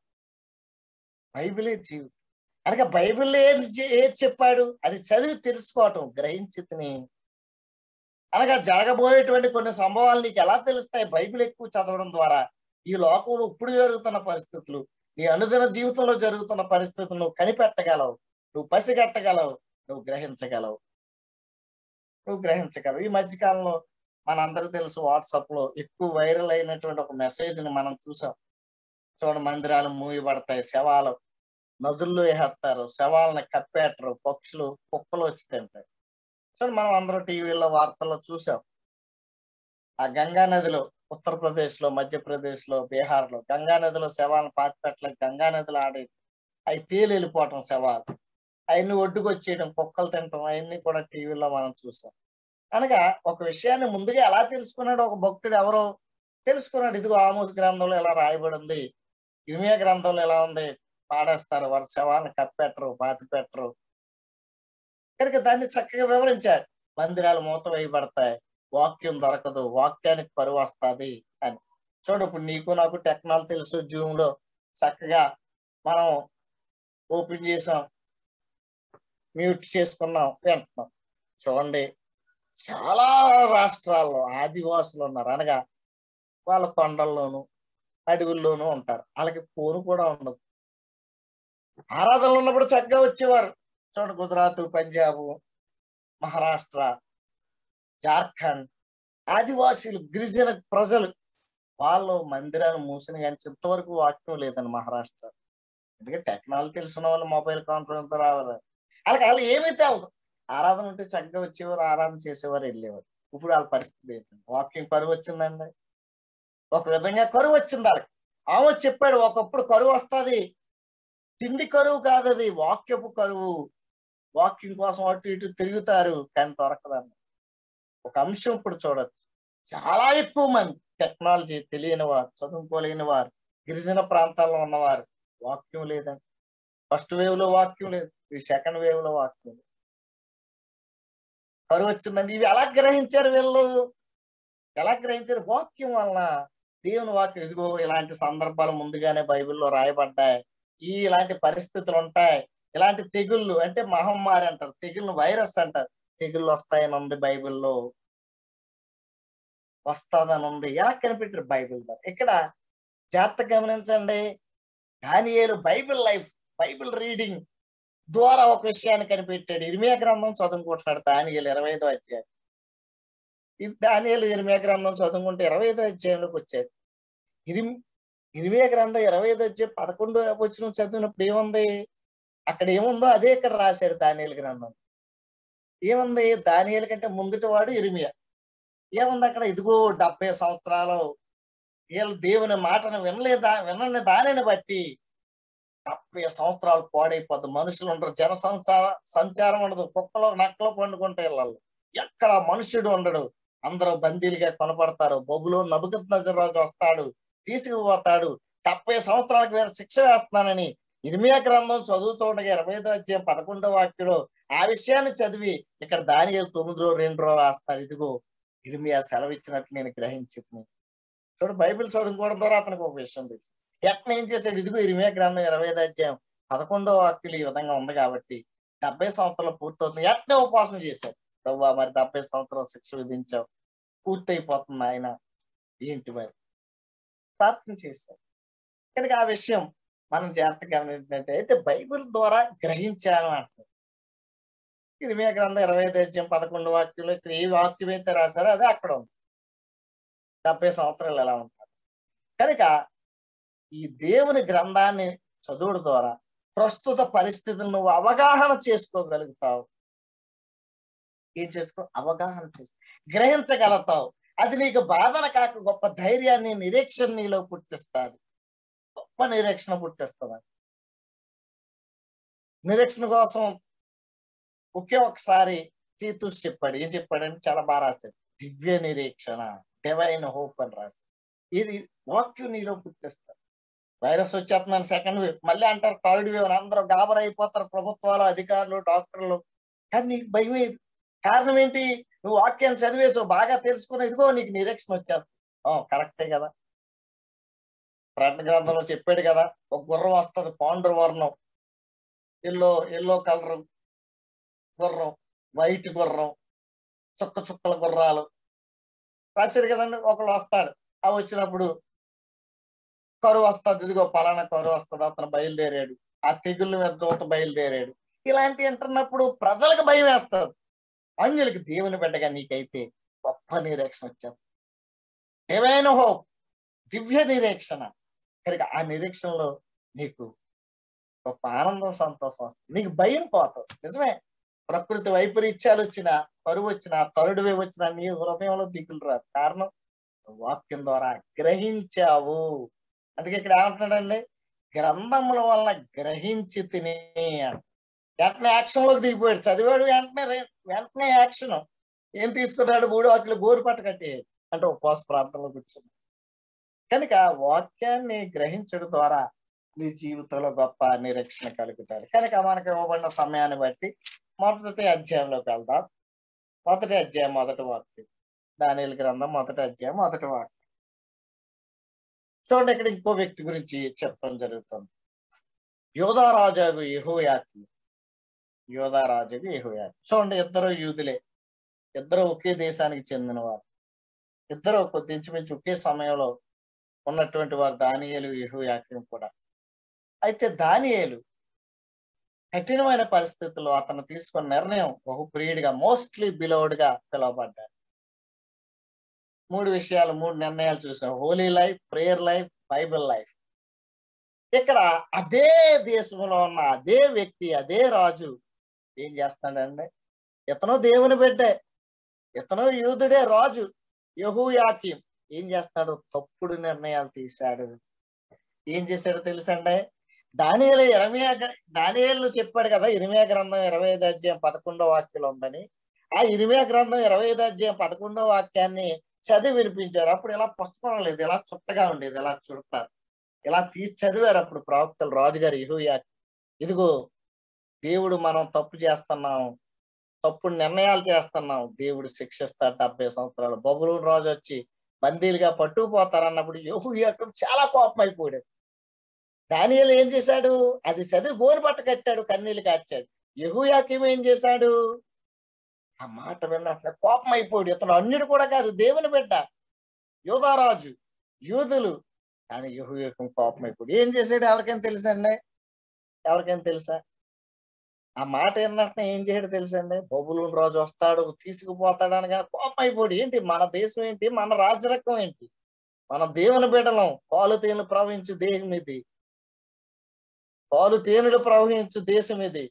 బైబిలే జీవితం అనగా బైబిల్ ఏది ఏది చెప్పాడు అది చదివి తెలుసుకోవటం, గ్రహించితిని. అనగా జరగబోయేటువంటి కొన్ని సంభవాలు నీకు ఎలా తెలుస్తాయి? బైబిల్ ఎక్కువ చదవడం ద్వారా. ఈ లోకంలో ఇప్పుడు జరుగుతున్న పరిస్థితులు, నీ అనుదిన జీవితంలో జరుగుతున్న పరిస్థితులు నువ్వు కనిపెట్టగలవు, నువ్వు పసిగట్టగలవు, నువ్వు గ్రహించగలవు నువ్వు గ్రహించగలవు ఈ మధ్యకాలంలో మనందరికీ తెలుసు, వాట్సాప్ లో ఎక్కువ వైరల్ అయినటువంటి ఒక మెసేజ్ ని మనం చూసాం. చూడ, మందిరాలు మూయబడతాయి, శవాలు నదుల్లో వేస్తారు, శవాలను కప్పేటరు, పక్షులు కుక్కలు వచ్చి తింటాయి. చూడండి, మనం అందరూ టీవీలో వార్తల్లో చూసాం. ఆ గంగా నదిలో ఉత్తరప్రదేశ్ లో, మధ్యప్రదేశ్ లో, బీహార్ లో గంగా నదిలో శవాలను పాతిపెట్టలేక గంగా నదిలో ఆడే అవి తేలి వెళ్ళిపోవటం, శవాలు అవన్నీ ఒడ్డుకు వచ్చేయడం, కుక్కలు తినటం, అవన్నీ కూడా టీవీలో మనం చూసాం. అనగా ఒక విషయాన్ని ముందుగా ఎలా తెలుసుకున్నాడు ఒక భక్తుడు, ఎవరో తెలుసుకున్నాడు. ఇదిగో ఆమోస్ గ్రంథంలో ఎలా రాయబడి ఉంది, ఇర్మియా గ్రంథంలో ఎలా ఉంది, పాడేస్తారు, వారి శవాలను కప్పెట్టరు, పాతి పెట్టరు. కనుక దాన్ని చక్కగా వివరించాడు. మందిరాలు మూత వేయబడతాయి, వాక్యం దొరకదు, వాక్యానికి కరువు వస్తుంది అని. చూడు, ఇప్పుడు నీకు నాకు టెక్నాలజీ తెలుసు, జూమ్ లో చక్కగా మనం ఓపెన్ చేసాం, మ్యూట్ చేసుకున్నాం, వింటున్నాం. చూడండి, చాలా రాష్ట్రాల్లో ఆదివాసులు ఉన్నారు, అనగా వాళ్ళ కొండల్లోనూ అడవుల్లోనూ ఉంటారు. వాళ్ళకి ఫోన్ కూడా ఉండదు. ఆరాధనలు ఉన్నప్పుడు చక్కగా వచ్చేవారు. చూడండి, గుజరాత్, పంజాబ్, మహారాష్ట్ర, జార్ఖండ్ ఆదివాసీలు, గిరిజన ప్రజలు, వాళ్ళు మందిరాలు మూసిన కానీ ఇంతవరకు వాక్యం లేదండి మహారాష్ట్ర. ఎందుకంటే టెక్నాలజీ తెలిసిన వాళ్ళు మొబైల్ కాన్ఫరెన్స్ రావాలి. అలాగే వాళ్ళు ఏమీ తెలదు. ఆరాధన ఉంటే చక్కగా వచ్చేవారు, ఆరాధన చేసేవారు, వెళ్ళేవారు. ఇప్పుడు వాళ్ళ పరిస్థితి ఏంటంటే వాక్యం కరువు వచ్చిందండి. ఒక విధంగా కరువు వచ్చింది వాళ్ళకి. ఆమె చెప్పాడు, ఒకప్పుడు కరువు వస్తుంది, తిండి కరువు కాదు, అది వాక్యపు కరువు. వాక్యం కోసం అటు ఇటు తిరుగుతారు, కానీ దొరకదన్న ఒక అంశం ఇప్పుడు చూడొచ్చు. చాలా ఎక్కువ మంది టెక్నాలజీ తెలియని వారు, చదువుకోలేని వారు, గిరిజన ప్రాంతాల్లో ఉన్నవారు, వాక్యం లేదండి. ఫస్ట్ వేవ్ లో వాక్యం లేదు, ఈ సెకండ్ వేవ్ లో వాక్యం లేదు. కరువు వచ్చిందండి. ఇవి ఎలా గ్రహించారు వీళ్ళు? ఎలా గ్రహించారు? వాక్యం వలన. దేవుని వాక్యం, ఇదిగో ఇలాంటి సందర్భాలు ముందుగానే బైబిల్లో రాయబడ్డాయి, ఈ ఇలాంటి పరిస్థితులు ఉంటాయి, ఇలాంటి తెగుళ్ళు అంటే మహమ్మారి అంటారు, తెగుళ్ళు వైరస్ అంటారు, తెగుళ్ళు వస్తాయని ఉంది బైబిల్లో, వస్తాదని ఉంది. ఎలా కనిపెట్టారు? బైబిల్ ద్వారా. ఇక్కడ జాగ్రత్త గమనించండి. దానియేలు బైబిల్ లైఫ్, బైబిల్ రీడింగ్ ద్వారా ఒక విషయాన్ని కనిపెట్టాడు. ఇర్మియా గ్రంథం చదువుకుంటున్నాడు దానియేలు ఇరవై ఐదో అధ్యాయం. ఈ దానియేలు ఇర్మియా గ్రంథం చదువుకుంటే ఇరవై ఐదో అధ్యాయంలోకి వచ్చాడు. ఇరిమి ఇర్మియా గ్రంథం ఇరవై ఐదో అధ్యాయం పదకొండు వచనం చదివినప్పుడు ఏముంది? అక్కడ ఏముందో అదే ఇక్కడ రాశాడు దానియేలు గ్రంథం. ఏముంది? దానియేలు కంటే ముందుటి వాడు ఇర్మియా. ఏముంది అక్కడ? ఇదిగో డెబ్బై సంవత్సరాలు వీళ్ళు దేవుని మాటను వినలేదా, వినని దానిని బట్టి డెబ్బై సంవత్సరాలు పాడైపోద్ది. మనుషులు ఉండరు, జన సంచార సంచారం ఉండదు, కుక్కలో నక్కలో పండుకుంటే ఇళ్ళల్లో ఎక్కడ మనుషుడు ఉండడు, అందరూ బందీలుగా కొనపడతారు. బబులో నబుకద్నెజరు వస్తాడు, తీసుకుపోతాడు. డెబ్బై సంవత్సరాలకు వేరే శిక్ష వేస్తున్నానని ఇర్మియా గ్రంథం చదువుతూ ఉండగా ఇరవై ఐదో అధ్యాయం పదకొండో వాక్యంలో ఆ విషయాన్ని చదివి ఇక్కడ దానియేలు తొమ్మిదిలో రెండు రోజులు రాస్తాడు. ఇదిగో ఇర్మియా సెలవిచ్చినట్లు నేను గ్రహించింది. చూడు, బైబిల్ చదువుకోవడం ద్వారా అతనికి ఒక విషయం తెలుసు. ఎట్లా ఏం చేశాడు? ఇదిగో ఇర్మియా గ్రంథం ఇరవై ఐదు అధ్యాయం పదకొండో వాక్యులు ఈ విధంగా ఉంది కాబట్టి డెబ్బై సంవత్సరాలు పూర్తవుతుంది. ఎట్లా ఉపవాసం చేశాడు? ప్రభువా, మరి డెబ్బై సంవత్సరాలు శిక్ష విధించావు, పూర్తయిపోతుంది ఆయన, ఏంటి మరి? ప్రార్థన చేశారు. కనుక ఆ విషయం మనం జాగ్రత్తగా గమనించినట్టు అయితే బైబిల్ ద్వారా గ్రహించాను అంటారు. ఇర్మియా గ్రంథం ఇరవై ఐదు అధ్యాయం పదకొండు వాక్యంలో ఇక్కడ ఏ వాక్యం అయితే రాశారో అదే అక్కడ ఉంది. డెబ్బై సంవత్సరాలు ఎలా ఉంటారు? కనుక ఈ దేవుని గ్రంథాన్ని చదువుడు ద్వారా ప్రస్తుత పరిస్థితులను నువ్వు అవగాహన చేసుకోగలుగుతావు. ఏం చేసుకో? అవగాహన చేసి గ్రహించగలుగుతావు. అది నీకు బాధన కాక గొప్ప ధైర్యాన్ని, నిరీక్షణ నీలో పుట్టిస్తాడు. గొప్ప నిరీక్షణ పుట్టిస్తుంది. నిరీక్షణ కోసం ఒకే ఒకసారి తీతుస్ చెప్పాడు. ఏం చెప్పాడంటే చాలా బాగా రాశాడు. దివ్య నిరీక్షణ, డివైన్ హోప్ అని రాశాడు. ఇది వాక్యం నీలో పుట్టిస్తారు. వైరస్ వచ్చేస్తున్నాను సెకండ్ వేవ్, మళ్ళీ అంటారు థర్డ్ వేవ్, అందరూ గాబర్ అయిపోతారు, ప్రభుత్వాలు, అధికారులు, డాక్టర్లు. కానీ నీకు భయం లేదు. కారణం ఏంటి? నువ్వు వాక్యాన్ని చదివేసావు, బాగా తెలుసుకుని, ఇదిగో నీకు నిరీక్షణ వచ్చేస్తుంది. కరెక్టే కదా. ప్రకటన గ్రంథంలో చెప్పాడు కదా, ఒక గుర్రం వస్తుంది, పాండు వర్ణం, ఎల్లో ఎల్లో కలర్ గుర్రం, వైట్ గుర్రం, చుక్క చుక్కల గుర్రాలు రాశాడు కదండి. ఒకళ్ళు వస్తాడు, అవి వచ్చినప్పుడు కరువు వస్తుంది, ఇదిగో పలానా కరువు వస్తుంది, అతను బయలుదేరాడు, ఆ తెగుళ్ళ మీద దూత బయలుదేరాడు. ఇలాంటి అంటున్నప్పుడు ప్రజలకు భయం వేస్తుంది. అన్యులకి దేవుని బిడ్డగా నీకైతే గొప్ప నిరీక్షణ వచ్చారు. డివైన్ హోప్, దివ్య నిరీక్షణ. కనుక ఆ నిరీక్షణలో నీకు గొప్ప ఆనందం, సంతోషం వస్తుంది. నీకు భయం పోతుంది. నిజమే, ప్రకృతి వైపరీత్యాలు వచ్చినా, కరువు వచ్చినా, తరుడు వేవ్ వచ్చినా నీ హృదయంలో దిగులు రాదు. కారణం వాక్యం ద్వారా గ్రహించావు. అందుకే ఇక్కడ ఏమంటున్నాడండి? గ్రంథముల వలన గ్రహించి తిని. వెంటనే యాక్షన్ లోకి దిగిపోయాడు. చదివాడు, వెంటనే వెంటనే యాక్షన్. ఏం తీసుకున్నాడు? మూడు వాక్యలు గోరు పట్ట కట్టి అంటే ఉపవాస ప్రాంతంలో కూర్చున్నాడు. కనుక వాక్యాన్ని గ్రహించడం ద్వారా నీ జీవితంలో గొప్ప నిరీక్షణ కలుగుతారు. కనుక మనకు ఇవ్వబడిన సమయాన్ని బట్టి మొదటి అధ్యాయంలోకి వెళ్దాం. మొదటి అధ్యాయం మొదటి వాక్యం, దానియేలు గ్రంథం మొదటి అధ్యాయం మొదటి వాక్యం. చూడండి, ఇక్కడ ఇంకో వ్యక్తి గురించి చెప్పడం జరుగుతుంది. యోధా రాజాకు యెహోయాకీము. యోధా రాజుకు యెహోయాకీము. చూడండి, ఇద్దరు యూదులే, ఇద్దరు ఒకే దేశానికి చెందిన వారు, ఇద్దరు కొద్ది ఇంచుమించు ఒకే సమయంలో ఉన్నటువంటి వారు, దానియేలు, యెహోయాకీము కూడా. అయితే దానియేలు కఠినమైన పరిస్థితుల్లో అతను తీసుకున్న నిర్ణయం బహు ప్రియుడిగా, మోస్ట్లీ బిలోవ్డ్ గా పిలువబడ్డాడు. మూడు విషయాలు, మూడు నిర్ణయాలు చూసాం: holy life, prayer life, Bible life. ఇక్కడ అదే దేశంలో ఉన్న అదే వ్యక్తి, అదే రాజు ఏం చేస్తాడండి? ఇతను దేవుని బిడ్డే, ఇతను యూదుడే, రాజు యెహోయాకీము ఏం చేస్తాడు? తప్పుడు నిర్ణయాలు తీశాడు. ఏం చేశాడో తెలుసండి? దానియేలు ఇరవై దానియేలు చెప్పాడు కదా, ఇరిమియా గ్రంథం ఇరవై ఐదు అధ్యాయం పదకొండో వాక్యంలో ఉందని. ఆ ఇరిమియా గ్రంథం ఇరవై ఐదు అధ్యాయం పదకొండో వాక్యాన్ని చదివి వినిపించారు. అప్పుడు ఇలా పుస్తకం లేదు, ఇలా చుట్టగా ఉండేది, ఇలా చుడతారు, ఇలా తీసి చదివారు అప్పుడు ప్రవక్తలు రాజుగారు యెహోయా. ఇదిగో దేవుడు మనం తప్పు చేస్తున్నాం, తప్పుడు నిర్ణయాలు చేస్తున్నాం, దేవుడు శిక్షిస్తాడు. డెబ్బై సంవత్సరాలు బబులోను రాజు వచ్చి బందీలుగా పట్టుకుపోతారన్నప్పుడు యెహోయాకు చాలా కోపం అయిపోయాడు. దానియేలు ఏం చేశాడు? అది చదివి గోను పట్ట కట్టాడు, కన్నీళ్లు కార్చాడు. యెహోయాకీం ఏం చేశాడు? ఆ మాట విన్నట్లే కోపం అయిపోయాడు. ఇతను అన్యుడు కూడా కాదు, దేవుని బిడ్డ, యూదారాజు, యూదులు. కానీ యెహోయాకీం కోపం అయిపోయాడు. ఏం చేశాడు? ఎవరికైనా తెలుసండి? ఎవరికైనా తెలుసా? ఆ మాట విన్నట్టు ఏం చేయడు తెలుసండి? బబులోను రాజు వస్తాడు, తీసుకుపోతాడు అనగానే కోపం అయిపోయాడు. ఏంటి మన దేశం ఏంటి, మన రాజరకం ఏంటి, మన దేవుని బిడ్డలం, పాలు తేనెలు ప్రవహించు దేశం ఇది, పాలు తేనెలు ప్రవహించు దేశం ఇది.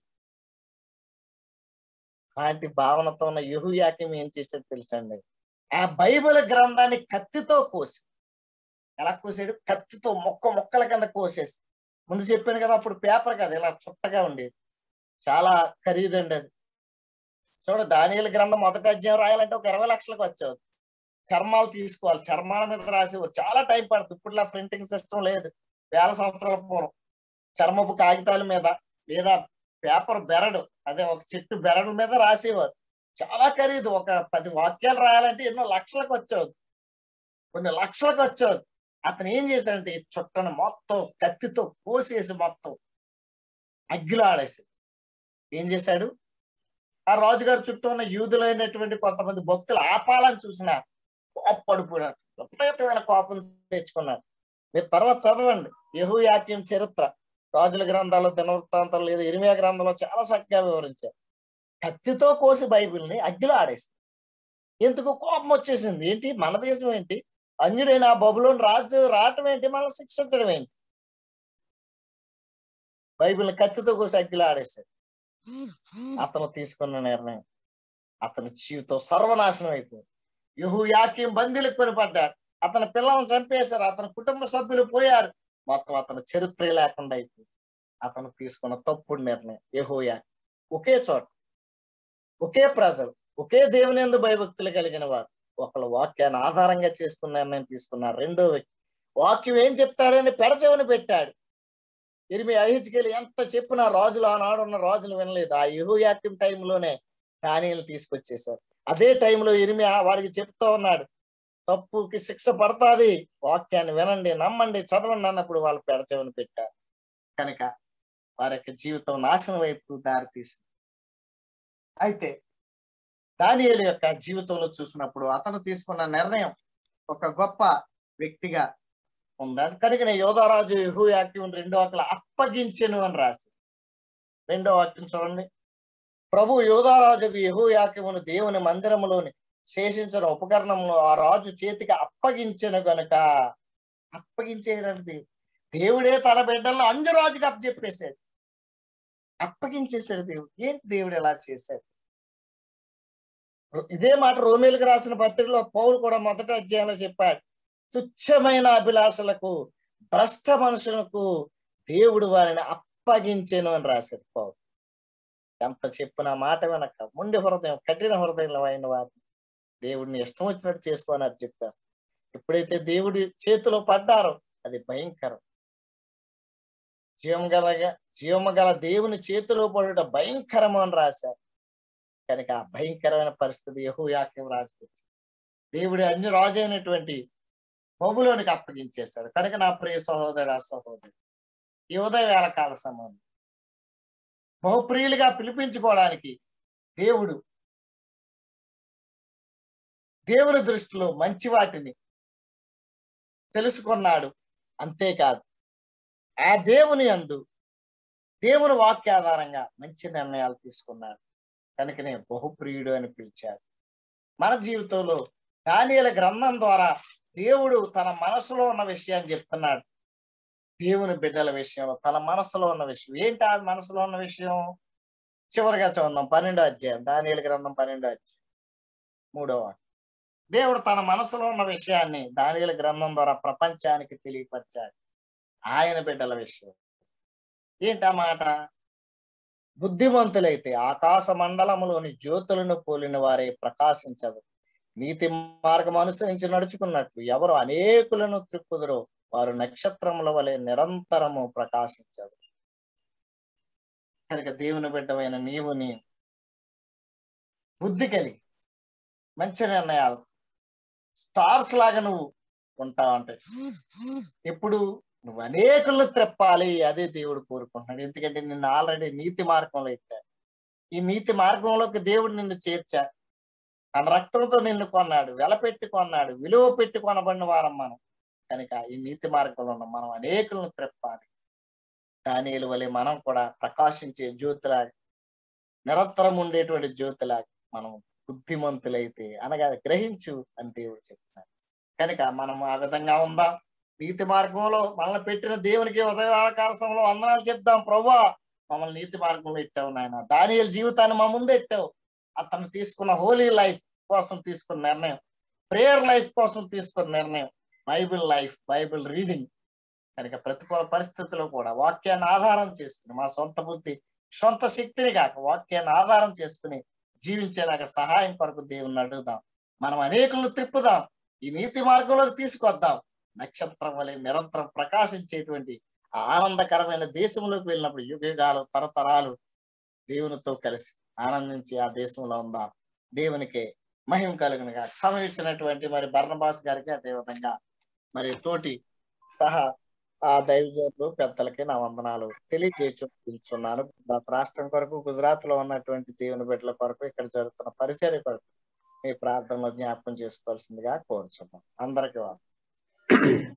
అలాంటి భావనతో ఉన్న యెహోయాకీం ఏం చేశాడు తెలుసండి? ఆ బైబిల్ గ్రంథాన్ని కత్తితో కోసి, ఎలా కోసాడు? కత్తితో మొక్క మొక్కల కింద కోసేసి. ముందు చెప్పాను కదా, అప్పుడు పేపర్ కదా, ఇలా చుట్టగా ఉండేది, చాలా ఖరీదండి అది. చూడ, దానియేలు గ్రంథం మొదటి అధ్యాయం రాయాలంటే ఒక ఇరవై లక్షలకు వచ్చేది. చర్మాలు తీసుకోవాలి, చర్మాల మీద రాసేవారు, చాలా టైం పడుతుంది. ఇప్పుడులా ప్రింటింగ్ సిస్టమ్ లేదు. వేల సంవత్సరాల పూర్వం చర్మపు కాగితాల మీద లేదా పేపర్ బెరడు, అదే ఒక చెట్టు బెరడు మీద రాసేవారు. చాలా ఖరీదు. ఒక పది వాక్యాలు రాయాలంటే ఎన్నో లక్షలకు వచ్చేది, కొన్ని లక్షలకు వచ్చేది. అతను ఏం చేశాడంటే ఈ చుట్టను మొత్తం కత్తితో కోసేసి మొత్తం అగ్గిలో ఆడేసి ఏం చేశాడు? ఆ రాజుగారి చుట్టూ ఉన్న యూదులైనటువంటి కొంతమంది భక్తులు ఆపాలని చూసిన కోప్పడిపోయాడు, విపరీతమైన కోపం తెచ్చుకున్నాడు. మీరు తర్వాత చదవండి యెహోయాకీం చరిత్ర, రాజుల గ్రంథాలు, దినవృత్తాంతాలు లేదా ఇరిమియా గ్రంథంలో చాలా చక్కగా వివరించారు. కత్తితో కోసి బైబిల్ని అగ్గిలో ఆడేసి. ఎందుకు? కోపం వచ్చేసింది. ఏంటి, మన దేశం ఏంటి, అన్యుడైన బబులోను రాజు రావటం ఏంటి, మనం శిక్షించడం ఏంటి? బైబిల్ని కత్తితో కోసి అగ్గిలో ఆడేశాడు. అతను తీసుకున్న నిర్ణయం, అతని జీవితం సర్వనాశనం అయిపోయింది. యెహోయాకీం బందీలకు కొనిపడ్డాడు, అతని పిల్లలను చంపేశారు, అతని కుటుంబ సభ్యులు పోయారు, మొత్తం అతని చరిత్ర లేకుండా అయిపోయింది. అతను తీసుకున్న తప్పుడు నిర్ణయం. యెహోయాకీం ఒకే చోట, ఒకే ప్రజలు, ఒకే దేవుని యందు భయభక్తులు కలిగిన వారు ఒకళ్ళ వాక్యాన్ని ఆధారంగా చేసుకున్న నిర్ణయం తీసుకున్నారు. రెండో వ్యక్తి వాక్యం ఏం చెప్తాడని పెడచెవిన పెట్టాడు. ఇర్మియా, యెహెజ్కేలు ఎంత చెప్పినా రాజులు, ఆనాడు ఉన్న రాజులు వినలేదు. ఆ యెహోయాకీం టైంలోనే దానియేలు తీసుకొచ్చేశారు. అదే టైంలో ఇర్మియా వారికి చెప్తూ ఉన్నాడు, తప్పుకి శిక్ష పడతాది, వాక్యాన్ని వినండి, నమ్మండి, చదవండి అన్నప్పుడు వాళ్ళు పెడచెవిన పెట్టారు. కనుక వారి యొక్క జీవితం నాశనం వైపు దారితీసింది. అయితే దానియేలు యొక్క జీవితంలో చూసినప్పుడు అతను తీసుకున్న నిర్ణయం ఒక గొప్ప వ్యక్తిగా ఉంది. కనుక యోధారాజు యెహోయాకీం రెండో వాక్యం అప్పగించెను అని రాసి, రెండో వాక్యం చూడండి. ప్రభు యోధారాజుకు యెహోయాకీమును దేవుని మందిరములోని శేషించిన ఉపకరణంలో ఆ రాజు చేతికి అప్పగించెను గనుక. అప్పగించేయడానికి దేవుడే తన బిడ్డలను అంజు రాజుకి అప్పచెప్పేశాడు, అప్పగించేశాడు దేవుడు. ఏంటి దేవుడు ఎలా చేశాడు? ఇదే మాట రోమేలకు రాసిన పత్రికలో పౌలు కూడా మొదటి అధ్యాయంలో చెప్పాడు, తుచ్చమైన అభిలాషలకు, భ్రష్ట మనుషులకు దేవుడు వారిని అప్పగించెను అని రాశాడు పౌలు. ఎంత చెప్పిన మాట వెనక మొండి హృదయం, కఠిన హృదయం అయిన వారిని దేవుడిని ఇష్టం వచ్చినట్టు చేసుకోని అది చెప్పారు. ఎప్పుడైతే దేవుడి చేతిలో పడ్డారో అది భయంకరం. జీవం గల జీవము గల దేవుని చేతిలో పడుట భయంకరము అని రాశారు. కనుక ఆ భయంకరమైన పరిస్థితి యెహోయాకీం రాజుకి వచ్చింది. దేవుడి అన్ని రాజు అయినటువంటి బబులోనికి అప్పగించేశాడు. కనుక నా ప్రియ సహోదర సహోదరి, ఈ ఉదయ వేళ కాల సమయం బహుప్రియులుగా పిలిపించుకోవడానికి దేవుడు దేవుని దృష్టిలో మంచి వాటిని తెలుసుకున్నాడు. అంతేకాదు ఆ దేవుని యందు దేవుని వాక్యాధారంగా మంచి నిర్ణయాలు తీసుకున్నాడు. కనుకనే బహుప్రియుడు అని పిలిచారు. మన జీవితంలో దానియేలు గ్రంథం ద్వారా దేవుడు తన మనసులో ఉన్న విషయాన్ని చెప్తున్నాడు. దేవుని బిడ్డల విషయంలో తన మనసులో ఉన్న విషయం ఏంటి? ఆ మనసులో ఉన్న విషయం చివరిగా చూద్దాం. పన్నెండో అధ్యాయం, దానియేలు గ్రంథం పన్నెండో అధ్యాయం మూడవ. దేవుడు తన మనసులో ఉన్న విషయాన్ని దానియేలు గ్రంథం ద్వారా ప్రపంచానికి తెలియపరిచాడు. ఆయన బిడ్డల విషయం, ఏంటా మాట? బుద్ధిమంతులైతే ఆకాశ మండలములోని జ్యోతులను పోలిన వారే ప్రకాశించదు. నీతి మార్గం అనుసరించి నడుచుకున్నట్లు ఎవరు అనేకులను త్రిప్పుదురో వారు నక్షత్రముల వలె నిరంతరము ప్రకాశించదు. కనుక దేవుని బిడ్డమైన నీవు నీ బుద్ధి కలిగి మంచి నిర్ణయాలు స్టార్స్ లాగా నువ్వు ఉంటావంటే ఎప్పుడు నువ్వు అనేకులను త్రెప్పాలి. అదే దేవుడు కోరుకుంటున్నాడు. ఎందుకంటే నిన్ను ఆల్రెడీ నీతి మార్గంలో ఎత్తాడు. ఈ నీతి మార్గంలోకి దేవుడు నిన్ను చేర్చాడు. తన రక్తంతో నిన్ను కొన్నాడు, వెల పెట్టి కొన్నాడు, విలువ పెట్టి కొనబడిన వారం మనం. కనుక ఈ నీతి మార్గంలో ఉన్న మనం అనేకులను త్రెప్పాలి. దానియేలు వలె మనం కూడా ప్రకాశించే జ్యోతిలాగా, నిరంతరం ఉండేటువంటి జ్యోతిలాగా మనం బుద్ధిమంతులైతే అనగా గ్రహించు అని దేవుడు చెప్తున్నాడు. కనుక మనం ఆ విధంగా ఉందాం. నీతి మార్గంలో మనల్ని పెట్టిన దేవునికి ఉదయకాల సమయంలో వందనాలు చెప్దాం. ప్రభువా, మమ్మల్ని నీతి మార్గంలో ఎట్టావు నాయన. దానియేలు జీవితాన్ని మా ముందు ఎట్టావు. అతను తీసుకున్న హోలీ లైఫ్ కోసం తీసుకున్న నిర్ణయం, ప్రేయర్ లైఫ్ కోసం తీసుకున్న నిర్ణయం, బైబిల్ లైఫ్, బైబిల్ రీడింగ్. కనుక ప్రతికూల పరిస్థితుల్లో కూడా వాక్యాన్ని ఆధారం చేసుకుని, మా సొంత బుద్ధి సొంత శక్తిని కాక వాక్యాన్ని ఆధారం చేసుకుని జీవించేలాగా సహాయం కొరకు దేవుణ్ణి అడుగుదాం. మనం అనేకులను త్రిప్పుదాం. ఈ నీతి మార్గంలోకి తీసుకొద్దాం. నక్షత్రం వలె నిరంతరం ప్రకాశించేటువంటి ఆనందకరమైన దేశంలోకి వెళ్ళినప్పుడు యుగాలు తరతరాలు దేవునితో కలిసి ఆనందించి ఆ దేశంలో ఉందాం. దేవునికి మహిమ కలుగునుగా. సమయం ఇచ్చినటువంటి మరి బర్నబాస్ గారికి, అదేవిధంగా మరి తోటి సహా ఆ దైవజనులు పెద్దలకి నా వందనాలు తెలియజేస్తున్నాను. గుజరాత్ రాష్ట్రం కొరకు, గుజరాత్ లో ఉన్నటువంటి దేవుని బిడ్డల కొరకు, ఇక్కడ జరుగుతున్న పరిచర్య కొరకు మీ ప్రార్థనలో జ్ఞాపకం చేసుకోవాల్సిందిగా కోరుచున్నాం. అందరికీ